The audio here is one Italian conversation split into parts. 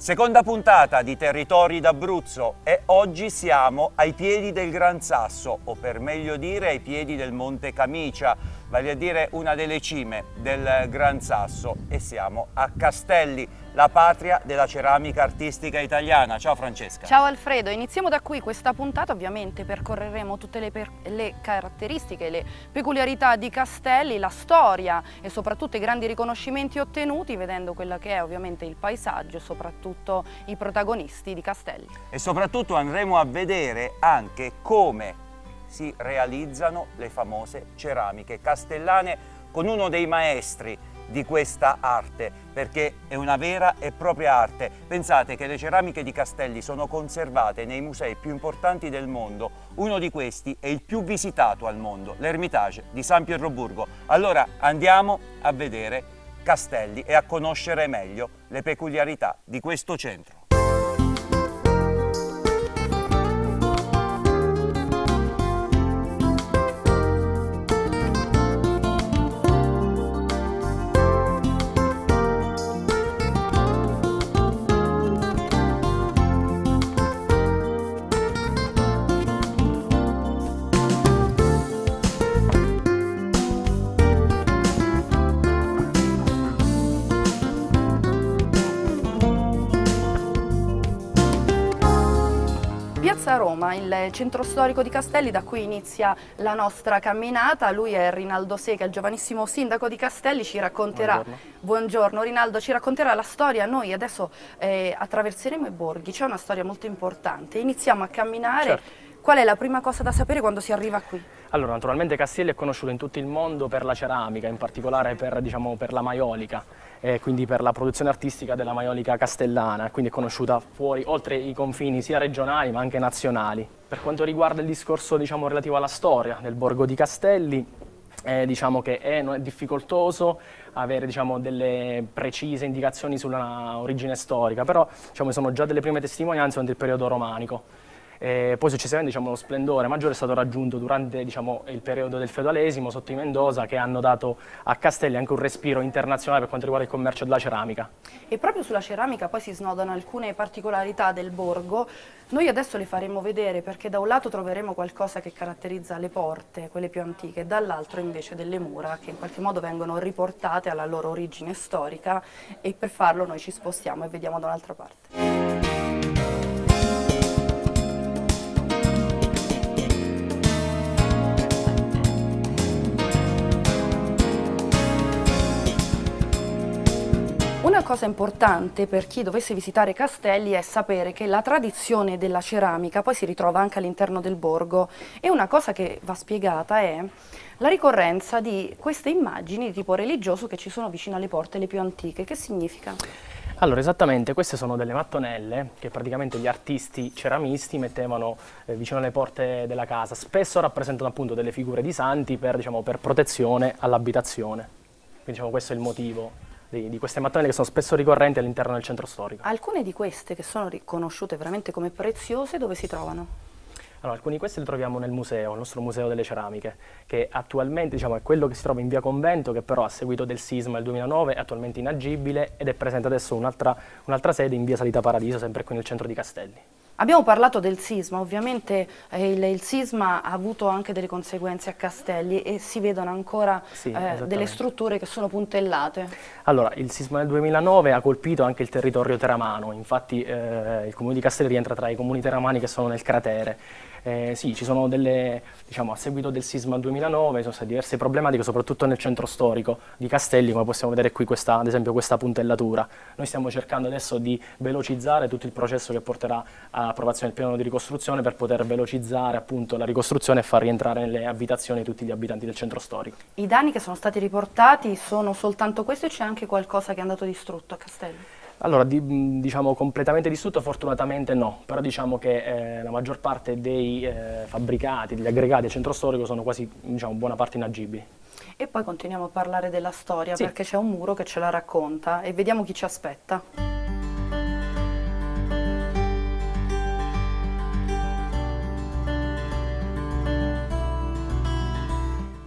Seconda puntata di Territori d'Abruzzo e oggi siamo ai piedi del Gran Sasso, o per meglio dire ai piedi del Monte Camicia, vale a dire una delle cime del Gran Sasso, e siamo a Castelli, la patria della ceramica artistica italiana. Ciao Francesca. Ciao Alfredo, iniziamo da qui questa puntata. Ovviamente percorreremo tutte le caratteristiche, le peculiarità di Castelli, la storia e soprattutto i grandi riconoscimenti ottenuti, vedendo quello che è ovviamente il paesaggio e soprattutto i protagonisti di Castelli. E soprattutto andremo a vedere anche come si realizzano le famose ceramiche castellane con uno dei maestri di questa arte, perché è una vera e propria arte. Pensate che le ceramiche di Castelli sono conservate nei musei più importanti del mondo. Uno di questi è il più visitato al mondo, l'Ermitage di San Pietroburgo. Allora andiamo a vedere Castelli e a conoscere meglio le peculiarità di questo centro. Piazza Roma, il centro storico di Castelli, da cui inizia la nostra camminata. Lui è Rinaldo Seca, il giovanissimo sindaco di Castelli, ci racconterà. Buongiorno Rinaldo, ci racconterà la storia. Noi adesso attraverseremo i borghi, c'è una storia molto importante. Iniziamo a camminare. Certo. Qual è la prima cosa da sapere quando si arriva qui? Allora, naturalmente Castelli è conosciuto in tutto il mondo per la ceramica, in particolare per, per la maiolica, quindi per la produzione artistica della maiolica castellana, quindi è conosciuta fuori, oltre i confini sia regionali ma anche nazionali. Per quanto riguarda il discorso relativo alla storia del borgo di Castelli, diciamo che non è difficoltoso avere delle precise indicazioni sulla origine storica, però ci sono già delle prime testimonianze durante il periodo romanico. Poi successivamente lo splendore maggiore è stato raggiunto durante il periodo del feudalesimo sotto i Mendoza, che hanno dato a Castelli anche un respiro internazionale per quanto riguarda il commercio della ceramica. E proprio sulla ceramica poi si snodano alcune particolarità del borgo. Noi adesso le faremo vedere, perché da un lato troveremo qualcosa che caratterizza le porte, quelle più antiche, dall'altro invece delle mura che in qualche modo vengono riportate alla loro origine storica, e per farlo noi ci spostiamo e vediamo da un'altra parte. Una cosa importante per chi dovesse visitare Castelli è sapere che la tradizione della ceramica poi si ritrova anche all'interno del borgo, e una cosa che va spiegata è la ricorrenza di queste immagini di tipo religioso che ci sono vicino alle porte, le più antiche. Che significa? Allora, esattamente, queste sono delle mattonelle che praticamente gli artisti ceramisti mettevano vicino alle porte della casa. Spesso rappresentano appunto delle figure di santi per, per protezione all'abitazione. Quindi questo è il motivo di queste mattonelle, che sono spesso ricorrenti all'interno del centro storico. Alcune di queste, che sono riconosciute veramente come preziose, dove si trovano? Allora, alcuni di questi li troviamo nel museo, il nostro museo delle ceramiche, che attualmente è quello che si trova in via Convento, che però a seguito del sisma del 2009 è attualmente inagibile, ed è presente adesso un'altra sede in via Salita Paradiso, sempre qui nel centro di Castelli. Abbiamo parlato del sisma, ovviamente il sisma ha avuto anche delle conseguenze a Castelli, e si vedono ancora delle strutture che sono puntellate. Allora, il sisma del 2009 ha colpito anche il territorio teramano, infatti il comune di Castelli rientra tra i comuni teramani che sono nel cratere. Sì, ci sono a seguito del sisma del 2009 ci sono state diverse problematiche, soprattutto nel centro storico di Castelli, come possiamo vedere qui, ad esempio questa puntellatura. Noi stiamo cercando adesso di velocizzare tutto il processo che porterà all'approvazione del piano di ricostruzione, per poter velocizzare appunto la ricostruzione e far rientrare nelle abitazioni tutti gli abitanti del centro storico. I danni che sono stati riportati sono soltanto questo, o c'è anche qualcosa che è andato distrutto a Castelli? Allora, completamente distrutto fortunatamente no, però diciamo che la maggior parte dei fabbricati, degli aggregati del centro storico sono quasi, buona parte inagibili. E poi continuiamo a parlare della storia, sì, perché c'è un muro che ce la racconta, e vediamo chi ci aspetta.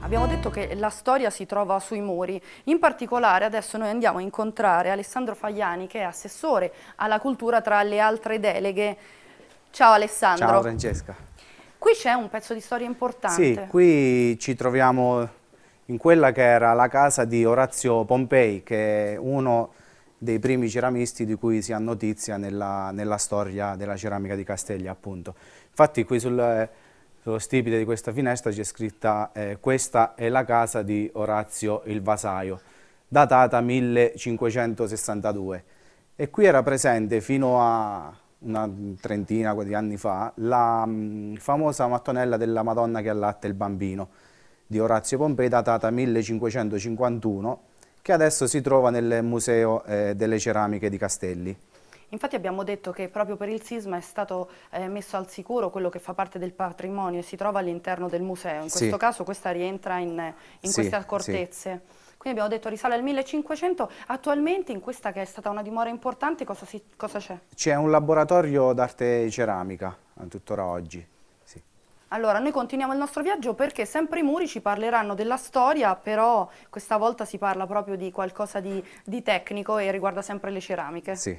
Abbiamo detto che la storia si trova sui muri, in particolare adesso noi andiamo a incontrare Alessandro Faiani, che è assessore alla cultura tra le altre deleghe. Ciao Alessandro. Ciao Francesca. Qui c'è un pezzo di storia importante. Sì, qui ci troviamo in quella che era la casa di Orazio Pompei, che è uno dei primi ceramisti di cui si ha notizia nella storia della ceramica di Casteglia, appunto. Infatti qui sullo stipite di questa finestra c'è scritta questa è la casa di Orazio il Vasaio, datata 1562. E qui era presente fino a una trentina di anni fa la famosa mattonella della Madonna che allatta il bambino di Orazio Pompei, datata 1551, che adesso si trova nel Museo delle Ceramiche di Castelli. Infatti abbiamo detto che proprio per il sisma è stato messo al sicuro quello che fa parte del patrimonio e si trova all'interno del museo. In questo caso questa rientra in queste accortezze. Sì. Quindi abbiamo detto risale al 1500. Attualmente in questa che è stata una dimora importante cosa c'è? C'è un laboratorio d'arte ceramica tuttora oggi. Sì. Allora noi continuiamo il nostro viaggio perché sempre i muri ci parleranno della storia, però questa volta si parla proprio di qualcosa di tecnico e riguarda sempre le ceramiche. Sì.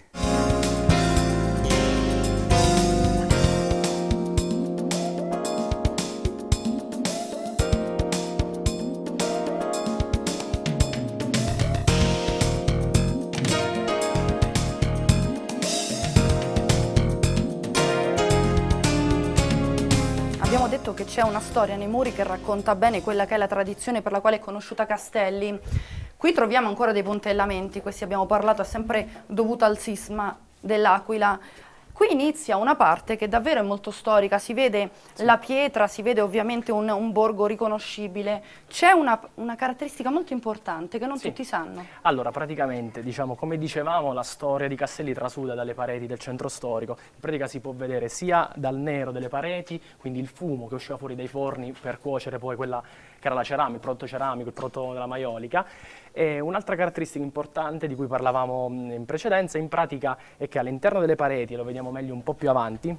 Abbiamo detto che c'è una storia nei muri che racconta bene quella che è la tradizione per la quale è conosciuta Castelli. Qui troviamo ancora dei puntellamenti, questi abbiamo parlato, è sempre dovuto al sisma dell'Aquila. Qui inizia una parte che davvero è molto storica, si vede la pietra, si vede ovviamente un borgo riconoscibile. C'è una caratteristica molto importante che non tutti sanno. Allora, praticamente, diciamo, come dicevamo, la storia di Castelli trasuda dalle pareti del centro storico. In pratica si può vedere sia dal nero delle pareti, quindi il fumo che usciva fuori dai forni per cuocere poi quella che era la ceramica, il prodotto ceramico, il prodotto della maiolica. E un'altra caratteristica importante di cui parlavamo in precedenza, in pratica, è che all'interno delle pareti, lo vediamo meglio un po' più avanti,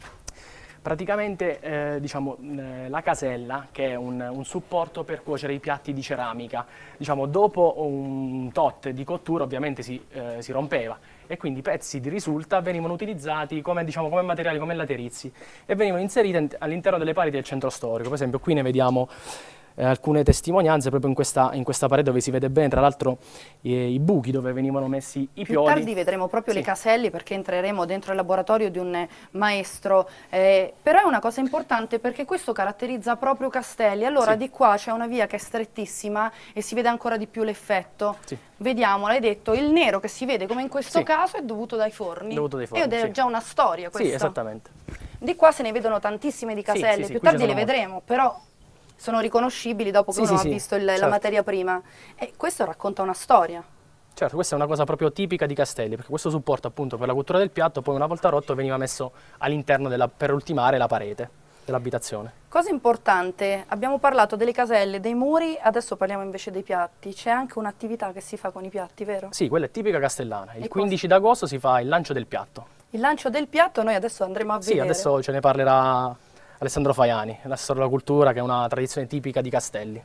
praticamente diciamo, la casella, che è un supporto per cuocere i piatti di ceramica, diciamo, dopo un tot di cottura ovviamente si rompeva e quindi i pezzi di risulta venivano utilizzati come, diciamo, come materiali, come laterizi e venivano inseriti all'interno delle pareti del centro storico. Per esempio qui ne vediamo alcune testimonianze proprio in questa parete dove si vede bene, tra l'altro, i buchi dove venivano messi i pioli. Più tardi vedremo proprio le caselle perché entreremo dentro il laboratorio di un maestro, però è una cosa importante perché questo caratterizza proprio Castelli. Allora di qua c'è una via che è strettissima e si vede ancora di più l'effetto. Vediamo, l'hai detto, il nero che si vede come in questo caso è dovuto dai forni. Ed è già una storia questa. Sì, esattamente. Di qua se ne vedono tantissime di caselle, più tardi le vedremo, però sono riconoscibili dopo che uno ha visto la materia prima. E questo racconta una storia. Certo, questa è una cosa proprio tipica di Castelli, perché questo supporto appunto per la cottura del piatto poi una volta rotto veniva messo all'interno per ultimare la parete dell'abitazione. Cosa importante, abbiamo parlato delle caselle, dei muri, adesso parliamo invece dei piatti. C'è anche un'attività che si fa con i piatti, vero? Sì, quella è tipica castellana. Il 15 d'agosto si fa il lancio del piatto. Il lancio del piatto noi adesso andremo a vedere. Sì, adesso ce ne parlerà Alessandro Faiani, l'assessore alla cultura, che è una tradizione tipica di Castelli.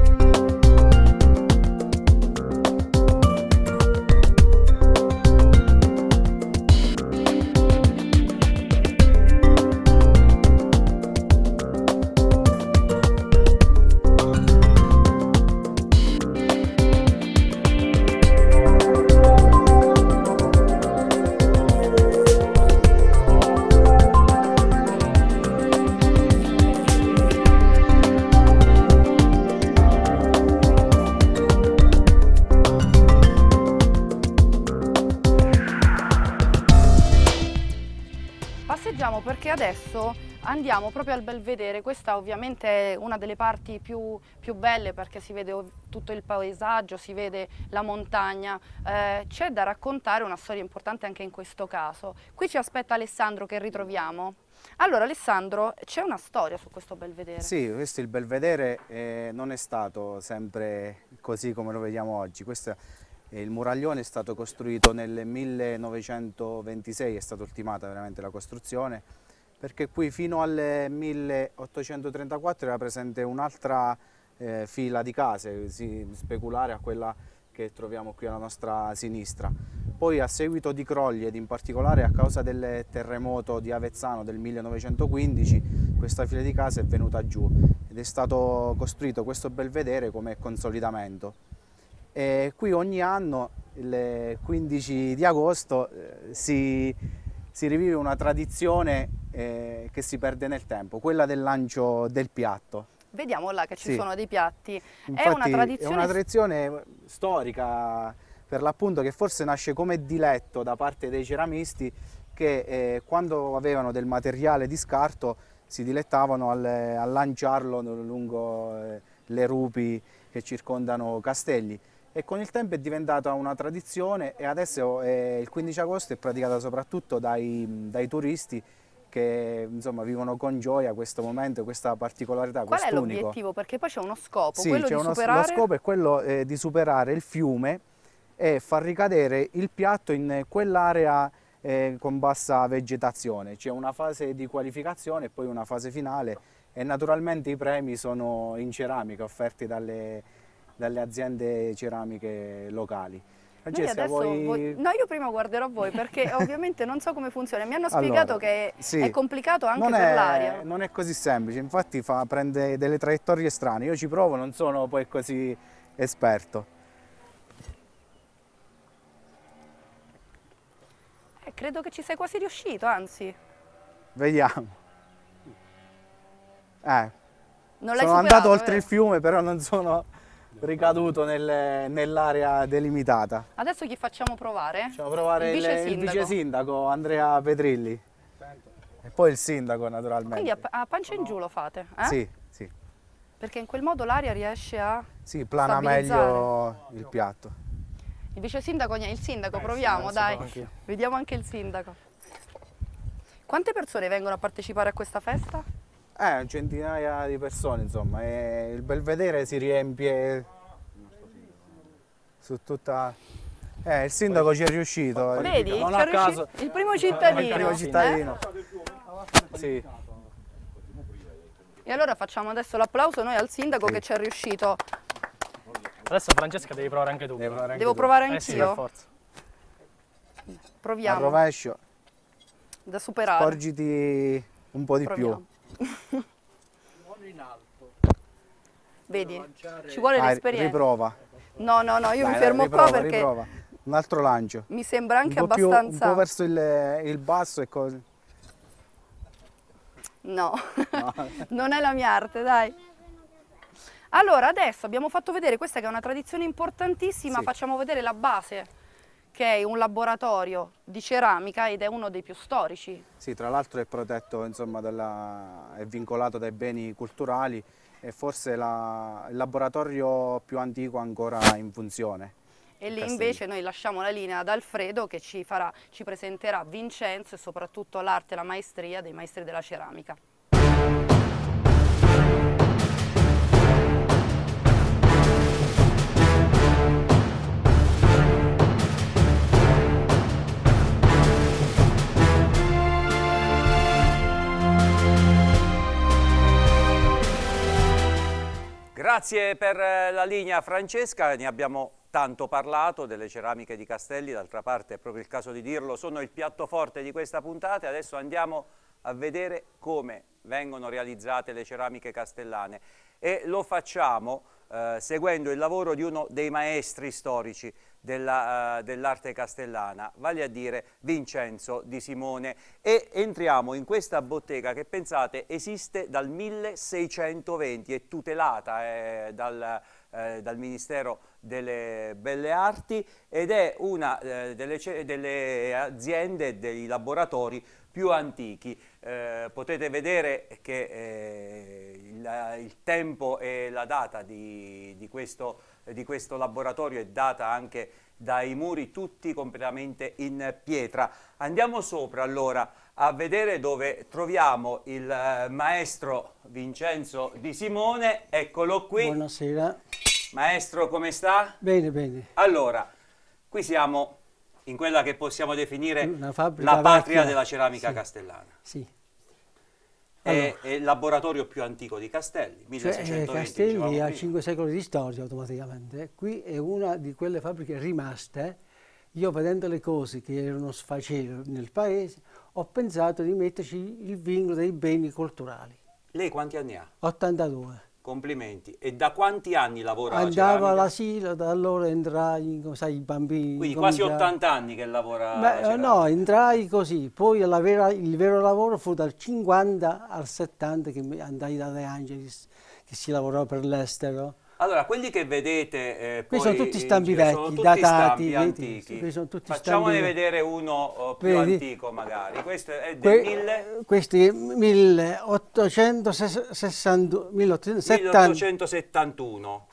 Perché adesso andiamo proprio al Belvedere. Questa ovviamente è una delle parti più belle perché si vede tutto il paesaggio, si vede la montagna. C'è da raccontare una storia importante anche in questo caso. Qui ci aspetta Alessandro che ritroviamo. Allora Alessandro, c'è una storia su questo Belvedere? Sì, questo il Belvedere non è stato sempre così come lo vediamo oggi. Il muraglione è stato costruito nel 1926, è stata ultimata veramente la costruzione, perché qui fino al 1834 era presente un'altra fila di case, speculare a quella che troviamo qui alla nostra sinistra. Poi a seguito di crolli ed in particolare a causa del terremoto di Avezzano del 1915 questa fila di case è venuta giù ed è stato costruito questo belvedere come consolidamento. E qui ogni anno il 15 di agosto si rivive una tradizione che si perde nel tempo, quella del lancio del piatto. Vediamo là che ci Sì. sono dei piatti. Infatti, È una tradizione storica per l'appunto, che forse nasce come diletto da parte dei ceramisti che quando avevano del materiale di scarto si dilettavano a lanciarlo lungo le rupi che circondano Castelli. E con il tempo è diventata una tradizione e adesso il 15 agosto è praticata soprattutto dai turisti che insomma vivono con gioia questo momento, questa particolarità, Qual è quest'unico. l'obiettivo? Perché poi c'è uno scopo, Sì, quello c'è di lo superare... scopo è quello di superare il fiume e far ricadere il piatto in quell'area con bassa vegetazione. C'è una fase di qualificazione e poi una fase finale e naturalmente i premi sono in ceramica offerti dalle aziende ceramiche locali. Noi Francesca, adesso vuoi... No, io prima guarderò voi perché ovviamente non so come funziona. Mi hanno spiegato Allora, che sì, è complicato anche non per l'aria. non è così semplice, infatti prende delle traiettorie strane. Io ci provo, non sono poi così esperto. Credo che ci sei quasi riuscito, anzi. Vediamo. Non l'hai Sono superato, andato oltre vero? il fiume, però non sono ricaduto nell'area delimitata. Adesso chi facciamo provare? Facciamo provare il vice sindaco Andrea Petrilli. E poi il sindaco naturalmente. Quindi a pancia in giù lo fate, eh? Sì, sì. Perché in quel modo l'aria riesce a Sì, plana stabilizzare. meglio il piatto. Il vice sindaco, il sindaco, proviamo, dai. anch'io. Vediamo anche il sindaco. Quante persone vengono a partecipare a questa festa? Centinaia di persone, insomma, e il belvedere si riempie su tutta... il sindaco ci è riuscito. Vedi? Non Ci a è riuscito- caso. il primo cittadino. Il primo cittadino. Sì. E allora facciamo adesso l'applauso noi al sindaco che ci è riuscito. Adesso Francesca devi provare anche tu. Devi provare anche Devo tu. provare Sì, per anch'io? forza. Al Proviamo. rovescio, Da superare. porgiti un po' di Proviamo. più. Vedi? Ci vuole Vai, l'esperienza. riprova. No, io Dai, mi dai, fermo riprova, qua perché riprova. Un altro lancio. mi sembra anche un abbastanza... po' verso il basso e così. No, non è la mia arte, dai. Allora, adesso abbiamo fatto vedere questa che è una tradizione importantissima, Sì. facciamo vedere la base, che è un laboratorio di ceramica ed è uno dei più storici. Sì, tra l'altro è protetto, insomma, è vincolato dai beni culturali e forse il laboratorio più antico ancora in funzione. E lì Castelli. invece noi lasciamo la linea ad Alfredo che ci presenterà Vincenzo e soprattutto l'arte e la maestria dei maestri della ceramica. Grazie per la linea Francesca, ne abbiamo tanto parlato delle ceramiche di Castelli, d'altra parte è proprio il caso di dirlo, sono il piatto forte di questa puntata e adesso andiamo a vedere come vengono realizzate le ceramiche castellane e lo facciamo seguendo il lavoro di uno dei maestri storici dell'arte castellana, vale a dire Vincenzo Di Simone, e entriamo in questa bottega che pensate esiste dal 1620, è tutelata dal Ministero delle Belle Arti ed è una delle aziende, dei laboratori più antichi. Potete vedere che il tempo e la data di questo laboratorio è data anche dai muri tutti completamente in pietra. Andiamo sopra allora a vedere dove troviamo il maestro Vincenzo Di Simone, eccolo qui. Buonasera. Maestro, come sta? Bene, bene. Allora, qui siamo in quella che possiamo definire Una fabbrica la patria vecchia. della ceramica Sì. castellana. Sì. è il laboratorio più antico di Castelli, 1620. Castelli ha 5 secoli di storia automaticamente. Qui è una di quelle fabbriche rimaste. Io vedendo le cose che erano sfacelo nel paese, ho pensato di metterci il vincolo dei beni culturali. Lei quanti anni ha? 82. Complimenti. E da quanti anni lavora alla Andavo ceramica? all'asilo, da allora entrai, sai, i bambini. Quindi quasi 80 anni che lavora alla ceramica. No, entrai così, poi il vero lavoro fu dal 50 al 70 che andai da De Angelis, che si lavorò per l'estero. Allora, quelli che vedete Qui poi sono tutti stampi in giro, vecchi, sono tutti datati, stampi antichi. qui sono tutti Facciamone stampi vedere uno più Vedi? antico magari. Questo è del Questi 1871. 1871.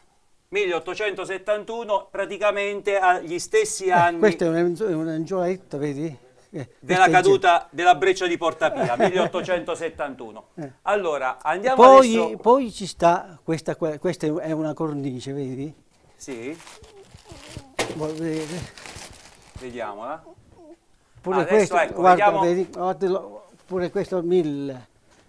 1871 praticamente agli stessi anni Questo è un angioletto, vedi? della caduta della breccia di Porta Pia, 1871. Allora, andiamo adesso... Poi ci sta, questa è una cornice, vedi? Sì, Vuoi vedere? vediamola. Pure Adesso, questo, ecco, guarda, vediamo. vedi? Guardalo, pure questo 1000.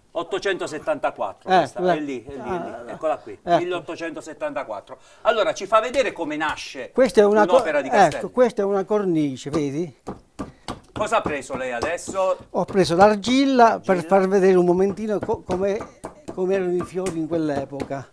874, questa, è lì, eccola qui, 1874. Allora, ci fa vedere come nasce Questa è un'opera di Castelli. ecco, questa è una cornice, vedi? Cosa ha preso lei adesso? Ho preso l'argilla per far vedere un momentino come erano i fiori in quell'epoca.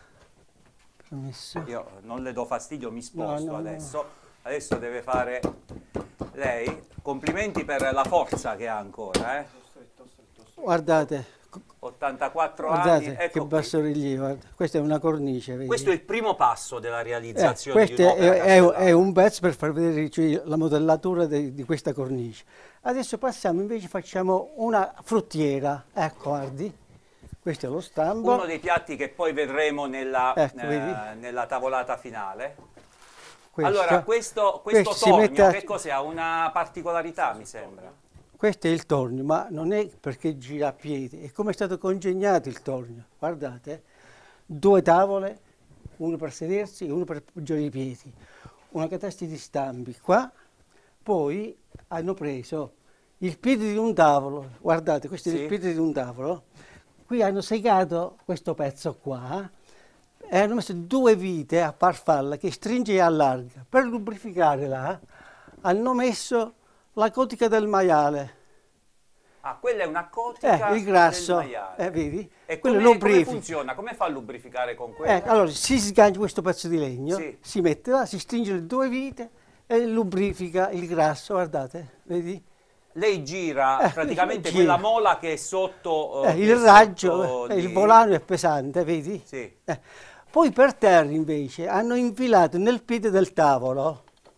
Permesso. Io non le do fastidio, mi sposto No. adesso. Adesso deve fare lei. Complimenti per la forza che ha ancora, Guardate, 84 guardate anni, che ecco qui. basso rilievo. Guarda. Questa è una cornice, vedi? Questo è il primo passo della realizzazione di questo un'opera è castellana. un pezzo per far vedere, cioè, la modellatura di questa cornice. Adesso passiamo invece, facciamo una fruttiera. Ecco, guardi, questo è lo stampo. Uno dei piatti che poi vedremo nella, Ecco, vedi? nella tavolata finale. Questo. Allora, questo si tornio, mette a- che cos'è? Ha una particolarità, mi sembra. Questo è il tornio, ma non è perché gira a piedi, è come è stato congegnato il tornio. Guardate, 2 tavole, uno per sedersi e uno per appoggiare i piedi, una catasta di stampi qua, poi hanno preso il piede di un tavolo, guardate, questo Sì. è il piede di un tavolo, qui hanno segato questo pezzo qua e hanno messo 2 vite a farfalla che stringe e allarga. Per lubrificare là hanno messo la cotica del maiale. Ah, quella è una cotica Il grasso, del maiale. vedi? E Quello come lubrifica. funziona? Come fa a lubrificare con quella? Allora si sgancia questo pezzo di legno, Sì. si mette là, si stringe le 2 vite e lubrifica il grasso, guardate, vedi? Lei gira praticamente gira. quella mola che è sotto che Il è raggio, sotto il lì. volano è pesante, vedi? Sì. Poi per terra invece hanno infilato nel piede del tavolo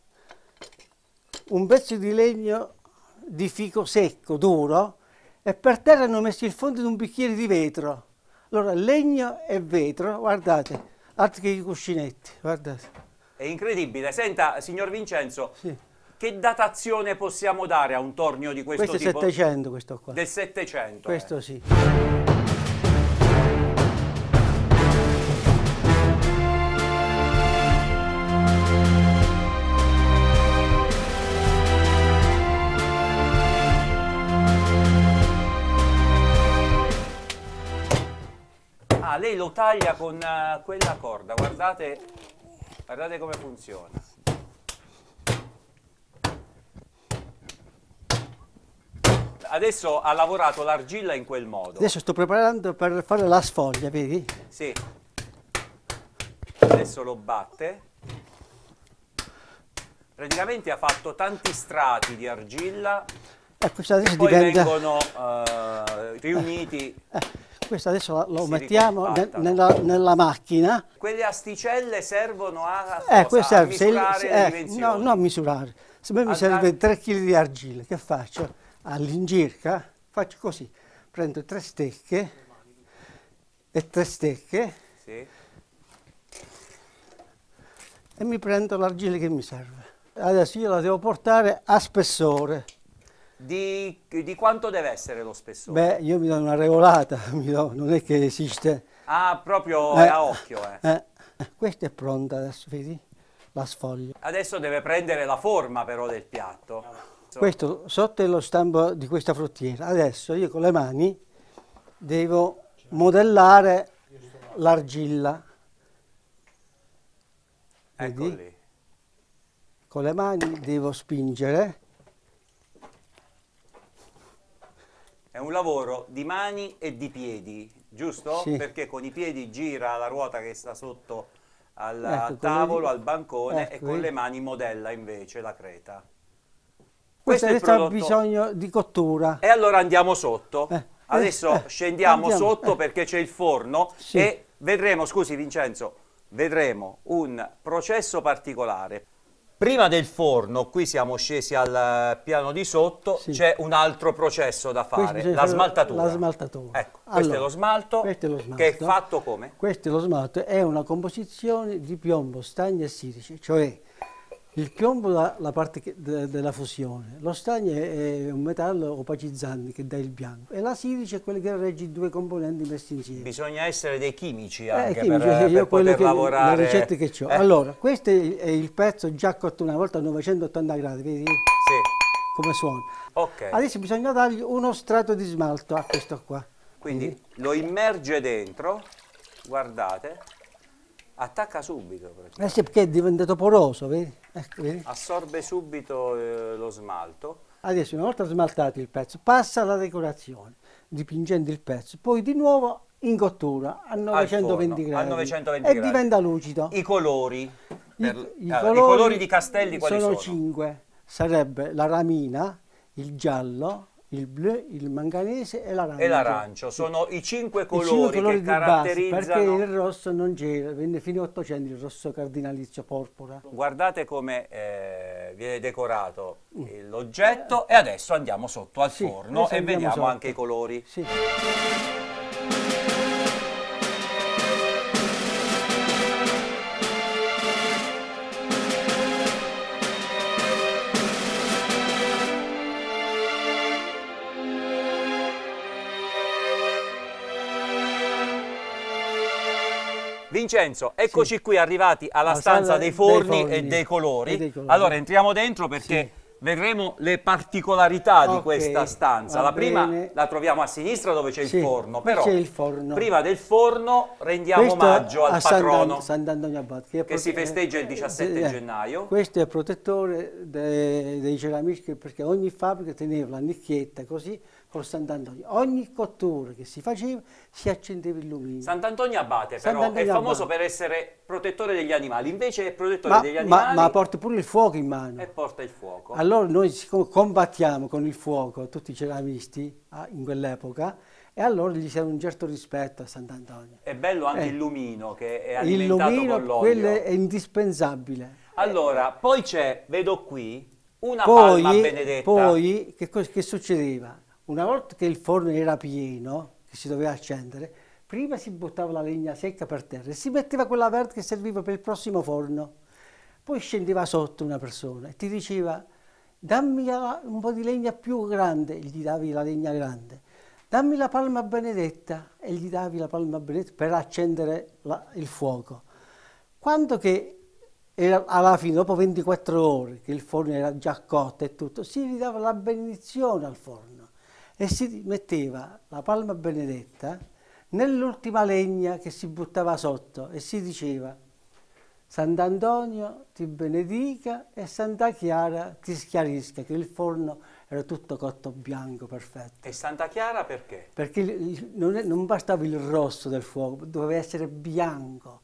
un pezzo di legno di fico secco, duro, e per terra hanno messo il fondo di un bicchiere di vetro. Allora legno e vetro, guardate, altro che i cuscinetti, guardate. È incredibile. Senta, signor Vincenzo, Sì. che datazione possiamo dare a un tornio di questo Questo è tipo? 700, questo qua. Del 700. Questo sì. Ah, lei lo taglia con quella corda, guardate come funziona. Adesso ha lavorato l'argilla in quel modo. Adesso sto preparando per fare la sfoglia, vedi? Sì. Adesso lo batte. Praticamente ha fatto tanti strati di argilla E questo adesso che poi diventa... vengono riuniti. Questo adesso lo Si mettiamo ricompattano. nella macchina. Quelle asticelle servono a, Questo a serve, misurare le dimensioni. no, non misurare. Se a me mi serve 3 kg di argilla, che faccio? All'incirca faccio così, prendo 3 stecche e 3 stecche Sì. e mi prendo l'argilla che mi serve. Adesso io la devo portare a spessore. Di quanto deve essere lo spessore? Beh, io mi do una regolata, non è che esiste. Ah, proprio a occhio. Questa è pronta adesso, vedi? La sfoglia. Adesso deve prendere la forma però del piatto. Questo sotto è lo stampo di questa fruttiera. Adesso io con le mani devo modellare l'argilla. Ecco Vedi? lì. Con le mani devo spingere. È un lavoro di mani e di piedi, giusto? Sì. Perché con i piedi gira la ruota che sta sotto al Ecco, tavolo, come- al bancone, e ecco, con vedi? le mani modella invece la creta. Questo è il adesso ha prodotto. bisogno di cottura. E allora andiamo sotto. Adesso scendiamo andiamo, sotto perché c'è il forno Sì. e vedremo, scusi Vincenzo, vedremo un processo particolare. Prima del forno, qui siamo scesi al piano di sotto, Sì. c'è un altro processo da Questo fare, bisogna la fare smaltatura. la smaltatura. Ecco, questo è Allora, lo smalto, questo è lo smalto. che è fatto come? Questo è lo smalto, è una composizione di piombo, stagno e silice, cioè il piombo dà la parte della fusione, lo stagno è un metallo opacizzante che dà il bianco e la silice è quella che regge i due componenti messi insieme. Bisogna essere dei chimici anche Chimici, per io quello poter lavorare. le ricette che ho. Allora, questo è il pezzo già cotto una volta a 980 gradi, vedi Sì, come suona. ok. Adesso bisogna dargli uno strato di smalto a questo qua. Quindi Vedi? lo immerge dentro, guardate, attacca subito, praticamente. Sì, perché è diventato poroso, vedi? Ecco, vedi? Assorbe subito lo smalto. Adesso, una volta smaltato il pezzo, passa alla decorazione, dipingendo il pezzo, poi di nuovo in cottura a 920 forno, gradi a 920 e gradi. diventa lucido. I colori, I i colori di Castelli quali sono? 5, sarebbe la ramina, il giallo, il blu, il manganese e l'arancio. E l'arancio, sono i 5 I colori, 5 colori che di base, caratterizzano. perché il rosso non c'era, venne fino all'800 il rosso cardinalizio porpora. Guardate come viene decorato l'oggetto e adesso andiamo sotto al Sì, forno adesso e andiamo vediamo sotto. anche i colori. Sì. Vincenzo, eccoci qui arrivati alla La stanza sala dei dei forni forni e dei colori. e dei colori. Allora entriamo dentro perché vedremo le particolarità di Ok, questa stanza. va La prima bene. la troviamo a sinistra dove c'è Sì, il forno, qui però c'è il forno. prima del forno rendiamo Questo omaggio al a patrono Sant'Antonio Abate, che si festeggia il 17 gennaio. Questo è protettore dei ceramisti perché ogni fabbrica teneva la nicchietta così con Sant'Antonio. Ogni cottura che si faceva si accendeva il lumino. Sant'Antonio Abate però Sant'Antonio è famoso Abate. per essere protettore degli animali, invece è protettore degli animali Ma porta pure il fuoco in mano. e porta il fuoco. Allora noi siccome combattiamo con il fuoco, tutti i ceramisti in quell'epoca, e allora gli serve un certo rispetto a Sant'Antonio. È bello anche il lumino che è Il alimentato lumino, con l'olio. quello è indispensabile. Allora, poi c'è, vedo qui, una palma benedetta. Poi che succedeva? Una volta che il forno era pieno, che si doveva accendere, prima si buttava la legna secca per terra e si metteva quella verde che serviva per il prossimo forno. Poi scendeva sotto una persona e ti diceva: dammi un po' di legna più grande, e gli davi la legna grande. Dammi la palma benedetta, e gli davi la palma benedetta per accendere il fuoco. Quando che era alla fine, dopo 24 ore, che il forno era già cotto e tutto, si ridava la benedizione al forno e si metteva la palma benedetta nell'ultima legna che si buttava sotto e si diceva: Sant'Antonio ti benedica e Santa Chiara ti schiarisca, che il forno era tutto cotto bianco, perfetto. E Santa Chiara perché? Perché non bastava il rosso del fuoco, doveva essere bianco,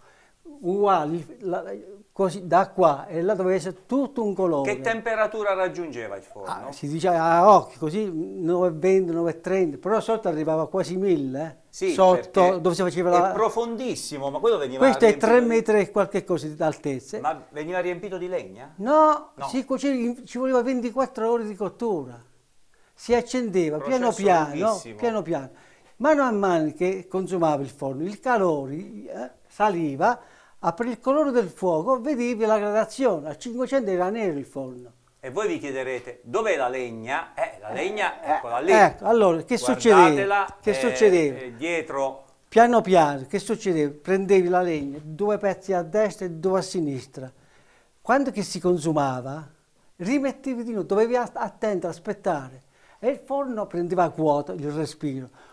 uguale, così da qua e là doveva essere tutto un colore. Che temperatura raggiungeva il forno? Si diceva a occhio, così 920, 930, però sotto arrivava quasi 1000, Sì, sotto perché dove si faceva è profondissimo, ma quello veniva Questo è riempito 3 di- metri e qualche cosa di altezza. Ma veniva riempito di legna? No, No. ci voleva 24 ore di cottura. Si accendeva piano Processo piano, lunghissimo. piano piano. Mano a mano che consumava il forno, il calore saliva, per il colore del fuoco vedevi la gradazione. A 500 era nero il forno. E voi vi chiederete, dov'è la legna? La legna, eccola lì. Ecco, allora, che succedeva? Guardatela, Che succedeva? dietro. Piano piano, che succedeva? Prendevi la legna, 2 pezzi a destra e 2 a sinistra. Quando che si consumava, rimettevi di nuovo, dovevi attento, aspettare. E il forno prendeva quota, il respiro.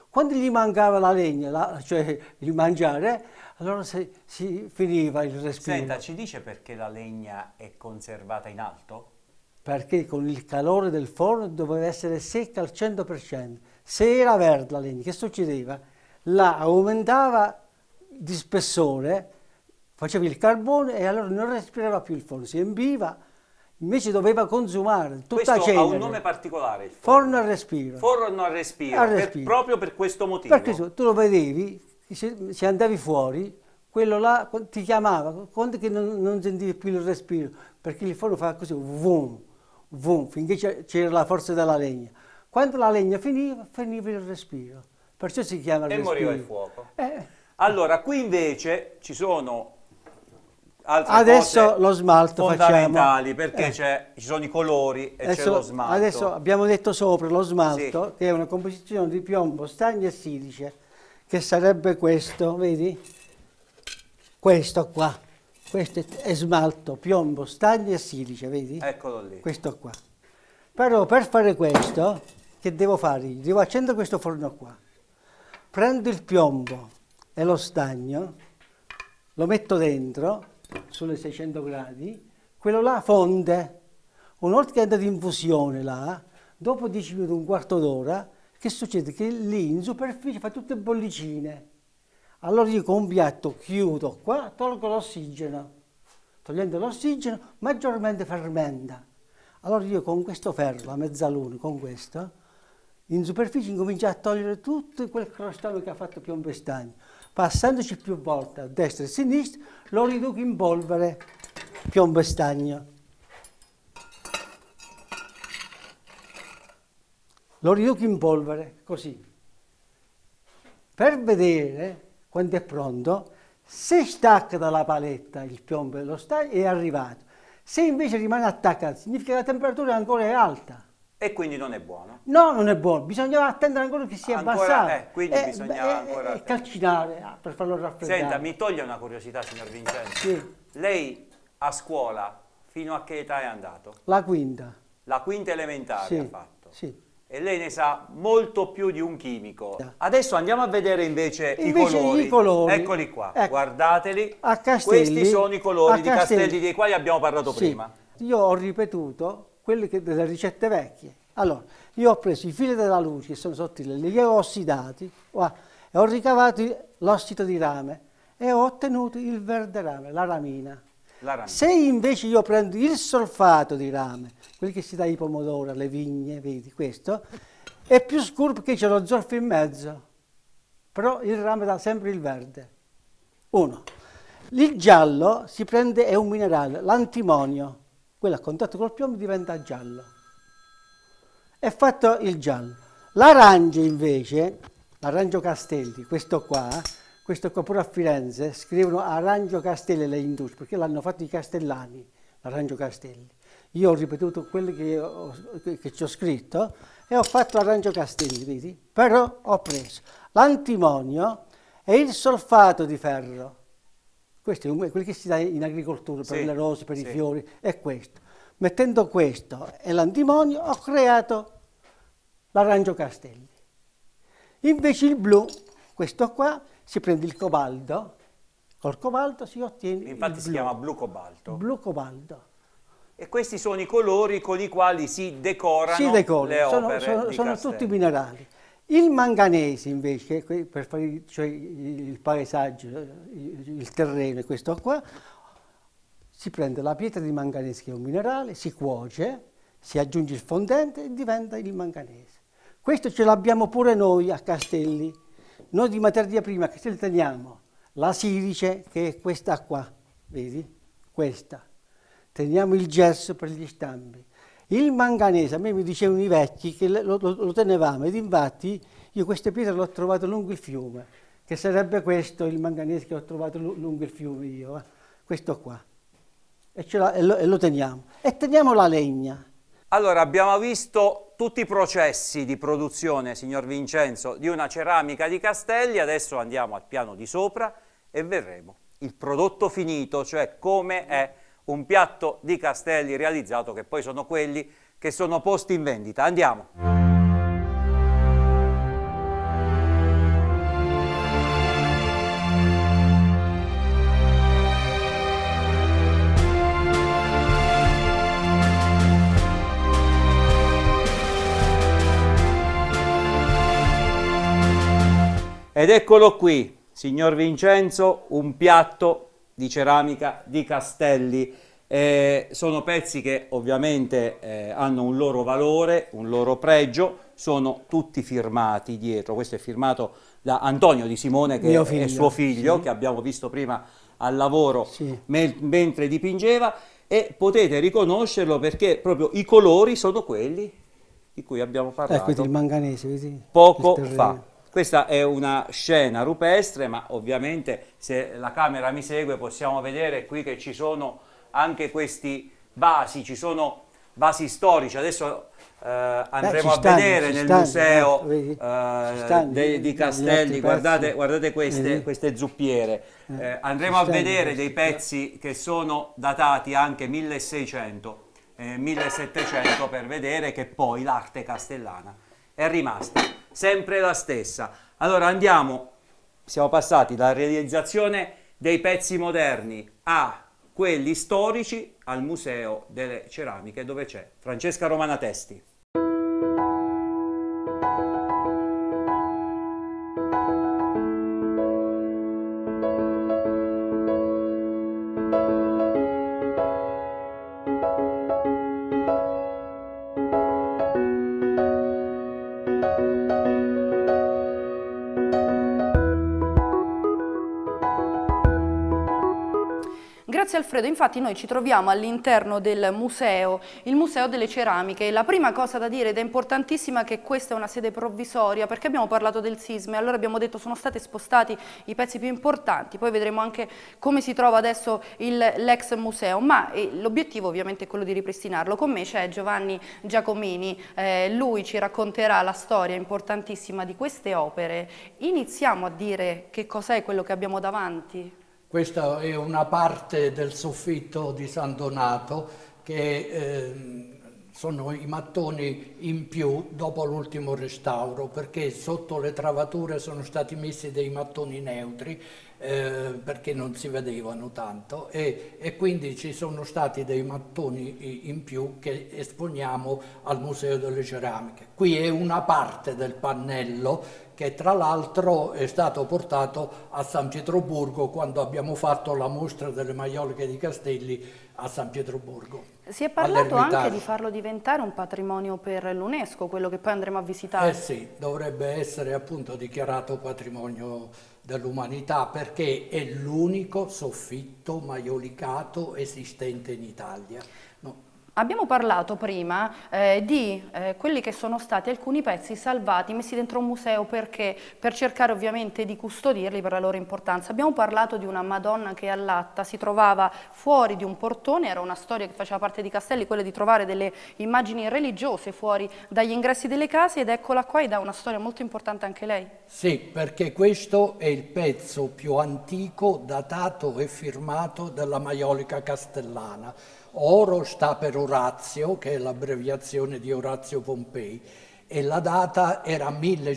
Quando gli mancava la legna, cioè il mangiare, allora si finiva il respiro. Senta, ci dice perché la legna è conservata in alto? Perché con il calore del forno doveva essere secca al 100%. Se era verde la legna, che succedeva? La aumentava di spessore, faceva il carbone e allora non respirava più il forno, si empiva, invece doveva consumare tutta Questo cenere. ha un nome particolare, il forno. Forno a respiro. Forno a respiro, A respiro. proprio per questo motivo. Perché tu lo vedevi, se andavi fuori, quello là ti chiamava, quando che non sentivi più il respiro, perché il forno fa così, vum, vum, finché c'era la forza della legna. Quando la legna finiva il respiro. Perciò si chiama E respiro. moriva il fuoco. Allora, qui invece ci sono altre Adesso cose lo smalto fondamentali, facciamo. perché ci sono i colori e c'è lo smalto. Adesso abbiamo detto sopra lo smalto, Sì. che è una composizione di piombo, stagno e silice, che sarebbe questo, vedi? Questo qua. Questo è smalto, piombo, stagno e silice, vedi? Eccolo lì. Questo qua. Però per fare questo, che devo fare? Devo accendere questo forno qua. Prendo il piombo e lo stagno, lo metto dentro, sulle 600 gradi, quello là fonde. Una volta che è andato in fusione là, dopo 10 minuti, un quarto d'ora, che succede? Che lì in superficie fa tutte bollicine. Allora io con un piatto chiudo qua, tolgo l'ossigeno. Togliendo l'ossigeno, maggiormente fermenta. Allora io con questo ferro, a mezzaluna, con questo, in superficie incomincio a togliere tutto quel crostalo che ha fatto piombo e stagno. Passandoci più volte a destra e a sinistra, lo riduco in polvere, piombo e stagno. Lo riduco in polvere, così. Per vedere, quando è pronto, se stacca dalla paletta il piombo e lo stagno è arrivato. Se invece rimane attaccato, significa che la temperatura ancora è alta. E quindi non è buono. No, non è buono, bisognava attendere ancora che si Ancora, abbassasse. quindi bisognava ancora E calcinare per farlo raffreddare. Senta, mi toglie una curiosità, signor Vincenzo. Sì, Lei a scuola fino a che età è andato? la quinta. La quinta elementare ha Sì, fatto. sì. E lei ne sa molto più di un chimico. Adesso andiamo a vedere invece, Invece i colori. Eccoli qua, Ecco. Guardateli. A Castelli, Questi sono i colori a di Castelli. Castelli dei quali abbiamo parlato Sì. prima. Io ho ripetuto quelle delle ricette vecchie. Allora, io ho preso i fili della luce che sono sottili, li ho ossidati e ho ricavato l'ossido di rame e ho ottenuto il verde rame, la ramina. La ramina. Se invece io prendo il solfato di rame, quelli che si dà ai pomodori, alle vigne, vedi questo, è più scuro perché c'è lo zolfo in mezzo, però il rame dà sempre il verde. Uno. Il giallo si prende, è un minerale, l'antimonio, quello a contatto col piombo diventa giallo. È fatto il giallo. L'arancio invece, l'arancio Castelli, questo qua pure a Firenze, scrivono arancio Castelli le industrie, perché l'hanno fatto i castellani, l'arancio Castelli. Io ho ripetuto quello che ci ho scritto e ho fatto arancio Castelli, vedi? Però ho preso l'antimonio e il solfato di ferro. Questo è quello che si dà in agricoltura, per Sì, le rose, per sì. i fiori, è questo. Mettendo questo e l'antimonio ho creato l'arancio Castelli. Invece il blu, questo qua, si prende il cobalto, col cobalto si ottiene Infatti il si blu. chiama blu cobalto. Blu cobalto. E questi sono i colori con i quali si decorano Si decora, le sono, opere sono, di sono Castelli. tutti minerali. Il manganese invece, per fare cioè, il paesaggio, il terreno, questo qua, si prende la pietra di manganese che è un minerale, si cuoce, si aggiunge il fondente e diventa il manganese. Questo ce l'abbiamo pure noi a Castelli. Noi di materia prima a Castelli teniamo la silice, che è questa qua, vedi? Questa. Teniamo il gesso per gli stampi. Il manganese, a me mi dicevano i vecchi che lo tenevamo, ed infatti io queste pietre le ho trovate lungo il fiume, che sarebbe questo il manganese che ho trovato lungo il fiume io, questo qua. E lo teniamo. E teniamo la legna. Allora, abbiamo visto tutti i processi di produzione, signor Vincenzo, di una ceramica di Castelli. Adesso andiamo al piano di sopra e vedremo il prodotto finito, cioè come è un piatto di Castelli realizzato, che poi sono quelli che sono posti in vendita. Andiamo. Ed eccolo qui, signor Vincenzo, un piatto di ceramica di Castelli. Sono pezzi che ovviamente hanno un loro valore, un loro pregio, sono tutti firmati dietro. Questo è firmato da Antonio Di Simone, che è suo figlio, sì, che abbiamo visto prima al lavoro, sì, mentre dipingeva, e potete riconoscerlo perché proprio i colori sono quelli di cui abbiamo parlato il manganese, vedi? Poco fa. Questa è una scena rupestre, ma ovviamente se la camera mi segue possiamo vedere qui che ci sono anche questi vasi, ci sono vasi storici. Adesso andremo a vedere nel museo di Castelli, guardate queste zuppiere. Andremo a vedere dei pezzi che sono datati anche 1600, 1700, per vedere che poi l'arte castellana è rimasta sempre la stessa. Allora siamo passati dalla realizzazione dei pezzi moderni a quelli storici, al Museo delle Ceramiche, dove c'è Francesca Romana Testi. Grazie Alfredo, infatti noi ci troviamo all'interno del museo, il Museo delle Ceramiche. La prima cosa da dire, ed è importantissima, che questa è una sede provvisoria, perché abbiamo parlato del sisma e allora abbiamo detto sono stati spostati i pezzi più importanti, poi vedremo anche come si trova adesso l'ex museo, ma l'obiettivo ovviamente è quello di ripristinarlo. Con me c'è Giovanni Giacomini, lui ci racconterà la storia importantissima di queste opere. Iniziamo a dire che cos'è quello che abbiamo davanti. Questa è una parte del soffitto di San Donato che sono i mattoni in più dopo l'ultimo restauro, perché sotto le travature sono stati messi dei mattoni neutri perché non si vedevano tanto e quindi ci sono stati dei mattoni in più che esponiamo al Museo delle Ceramiche. Qui è una parte del pannello che tra l'altro è stato portato a San Pietroburgo quando abbiamo fatto la mostra delle maioliche di Castelli a San Pietroburgo. Si è parlato anche di farlo diventare un patrimonio per l'UNESCO, quello che poi andremo a visitare. Sì, dovrebbe essere appunto dichiarato patrimonio dell'umanità perché è l'unico soffitto maiolicato esistente in Italia. No. Abbiamo parlato prima di quelli che sono stati alcuni pezzi salvati, messi dentro un museo perché per cercare ovviamente di custodirli per la loro importanza. Abbiamo parlato di una Madonna che allatta, si trovava fuori di un portone, era una storia che faceva parte di Castelli, quella di trovare delle immagini religiose fuori dagli ingressi delle case, ed eccola qua, ed ha una storia molto importante anche lei. Sì, perché questo è il pezzo più antico, datato e firmato della maiolica castellana. Oro sta per Orazio, che è l'abbreviazione di Orazio Pompei, e la data era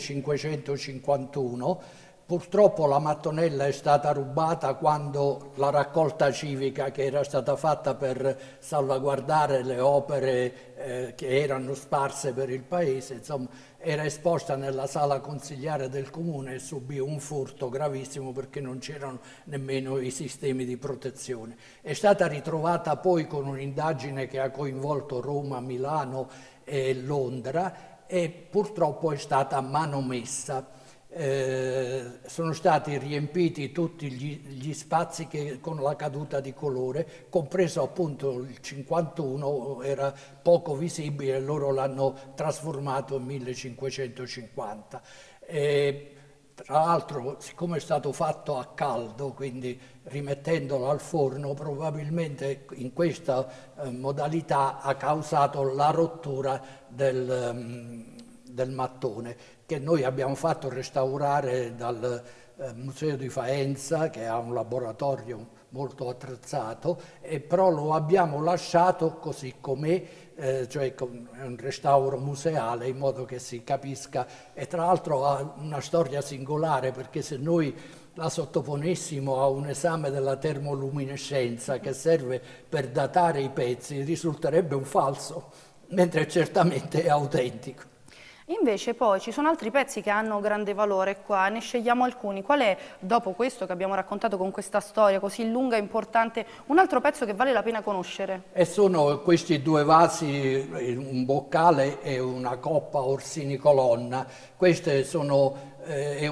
1551. Purtroppo la mattonella è stata rubata quando la raccolta civica che era stata fatta per salvaguardare le opere che erano sparse per il paese, insomma, era esposta nella sala consigliare del comune e subì un furto gravissimo perché non c'erano nemmeno i sistemi di protezione. È stata ritrovata poi con un'indagine che ha coinvolto Roma, Milano e Londra e purtroppo è stata manomessa. Sono stati riempiti tutti gli spazi con la caduta di colore, compreso appunto il 51, era poco visibile, loro l'hanno trasformato in 1550. Tra l'altro, siccome è stato fatto a caldo, quindi rimettendolo al forno, probabilmente in questa modalità ha causato la rottura del mattone, che noi abbiamo fatto restaurare dal Museo di Faenza, che ha un laboratorio molto attrezzato, e però lo abbiamo lasciato così com'è, cioè è un restauro museale, in modo che si capisca, e tra l'altro ha una storia singolare, perché se noi la sottoponessimo a un esame della termoluminescenza che serve per datare i pezzi, risulterebbe un falso, mentre certamente è autentico. Invece poi ci sono altri pezzi che hanno grande valore qua, ne scegliamo alcuni. Qual è, dopo questo che abbiamo raccontato con questa storia così lunga e importante, un altro pezzo che vale la pena conoscere? E sono questi due vasi, un boccale e una coppa Orsini Colonna. Queste sono, è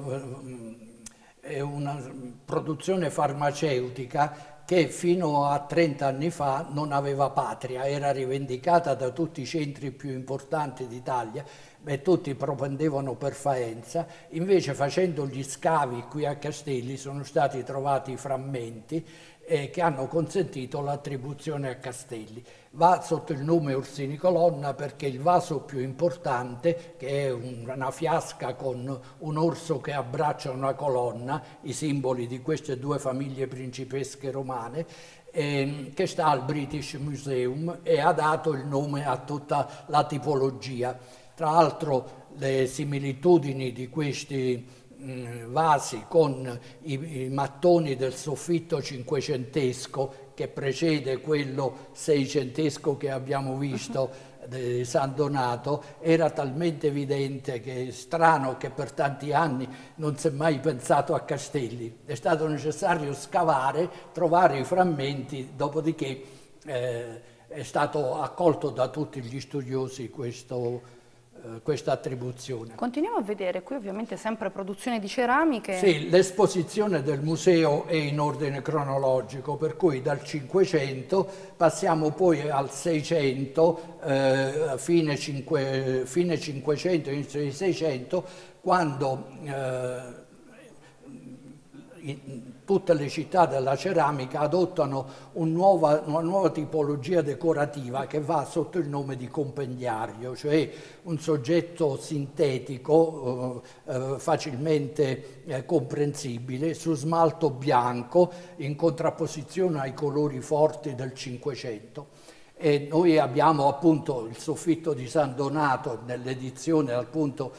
una produzione farmaceutica che fino a 30 anni fa non aveva patria, era rivendicata da tutti i centri più importanti d'Italia e tutti propendevano per Faenza. Invece, facendo gli scavi qui a Castelli, sono stati trovati frammenti che hanno consentito l'attribuzione a Castelli. Va sotto il nome Orsini Colonna perché il vaso più importante, che è una fiasca con un orso che abbraccia una colonna, i simboli di queste due famiglie principesche romane, che sta al British Museum e ha dato il nome a tutta la tipologia. Tra l'altro le similitudini di questi vasi con i mattoni del soffitto cinquecentesco che precede quello seicentesco che abbiamo visto di San Donato, era talmente evidente che è strano che per tanti anni non si è mai pensato a Castelli. È stato necessario scavare, trovare i frammenti, dopodiché è stato accolto da tutti gli studiosi questa attribuzione. Continuiamo a vedere, qui ovviamente sempre produzione di ceramiche. Sì, l'esposizione del museo è in ordine cronologico, per cui dal 500 passiamo poi al 600, fine 500, inizio di 600, quando tutte le città della ceramica adottano una nuova tipologia decorativa che va sotto il nome di compendiario, cioè un soggetto sintetico facilmente comprensibile su smalto bianco in contrapposizione ai colori forti del Cinquecento. E noi abbiamo appunto il soffitto di San Donato nell'edizione appunto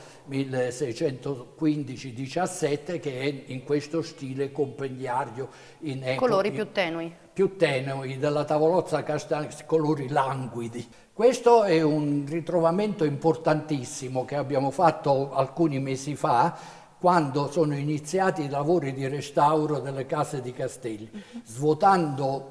1615-17 che è in questo stile compendiario in colori più tenui. Più tenui, della tavolozza castagna, colori languidi. Questo è un ritrovamento importantissimo che abbiamo fatto alcuni mesi fa, quando sono iniziati i lavori di restauro delle case di Castelli, svuotando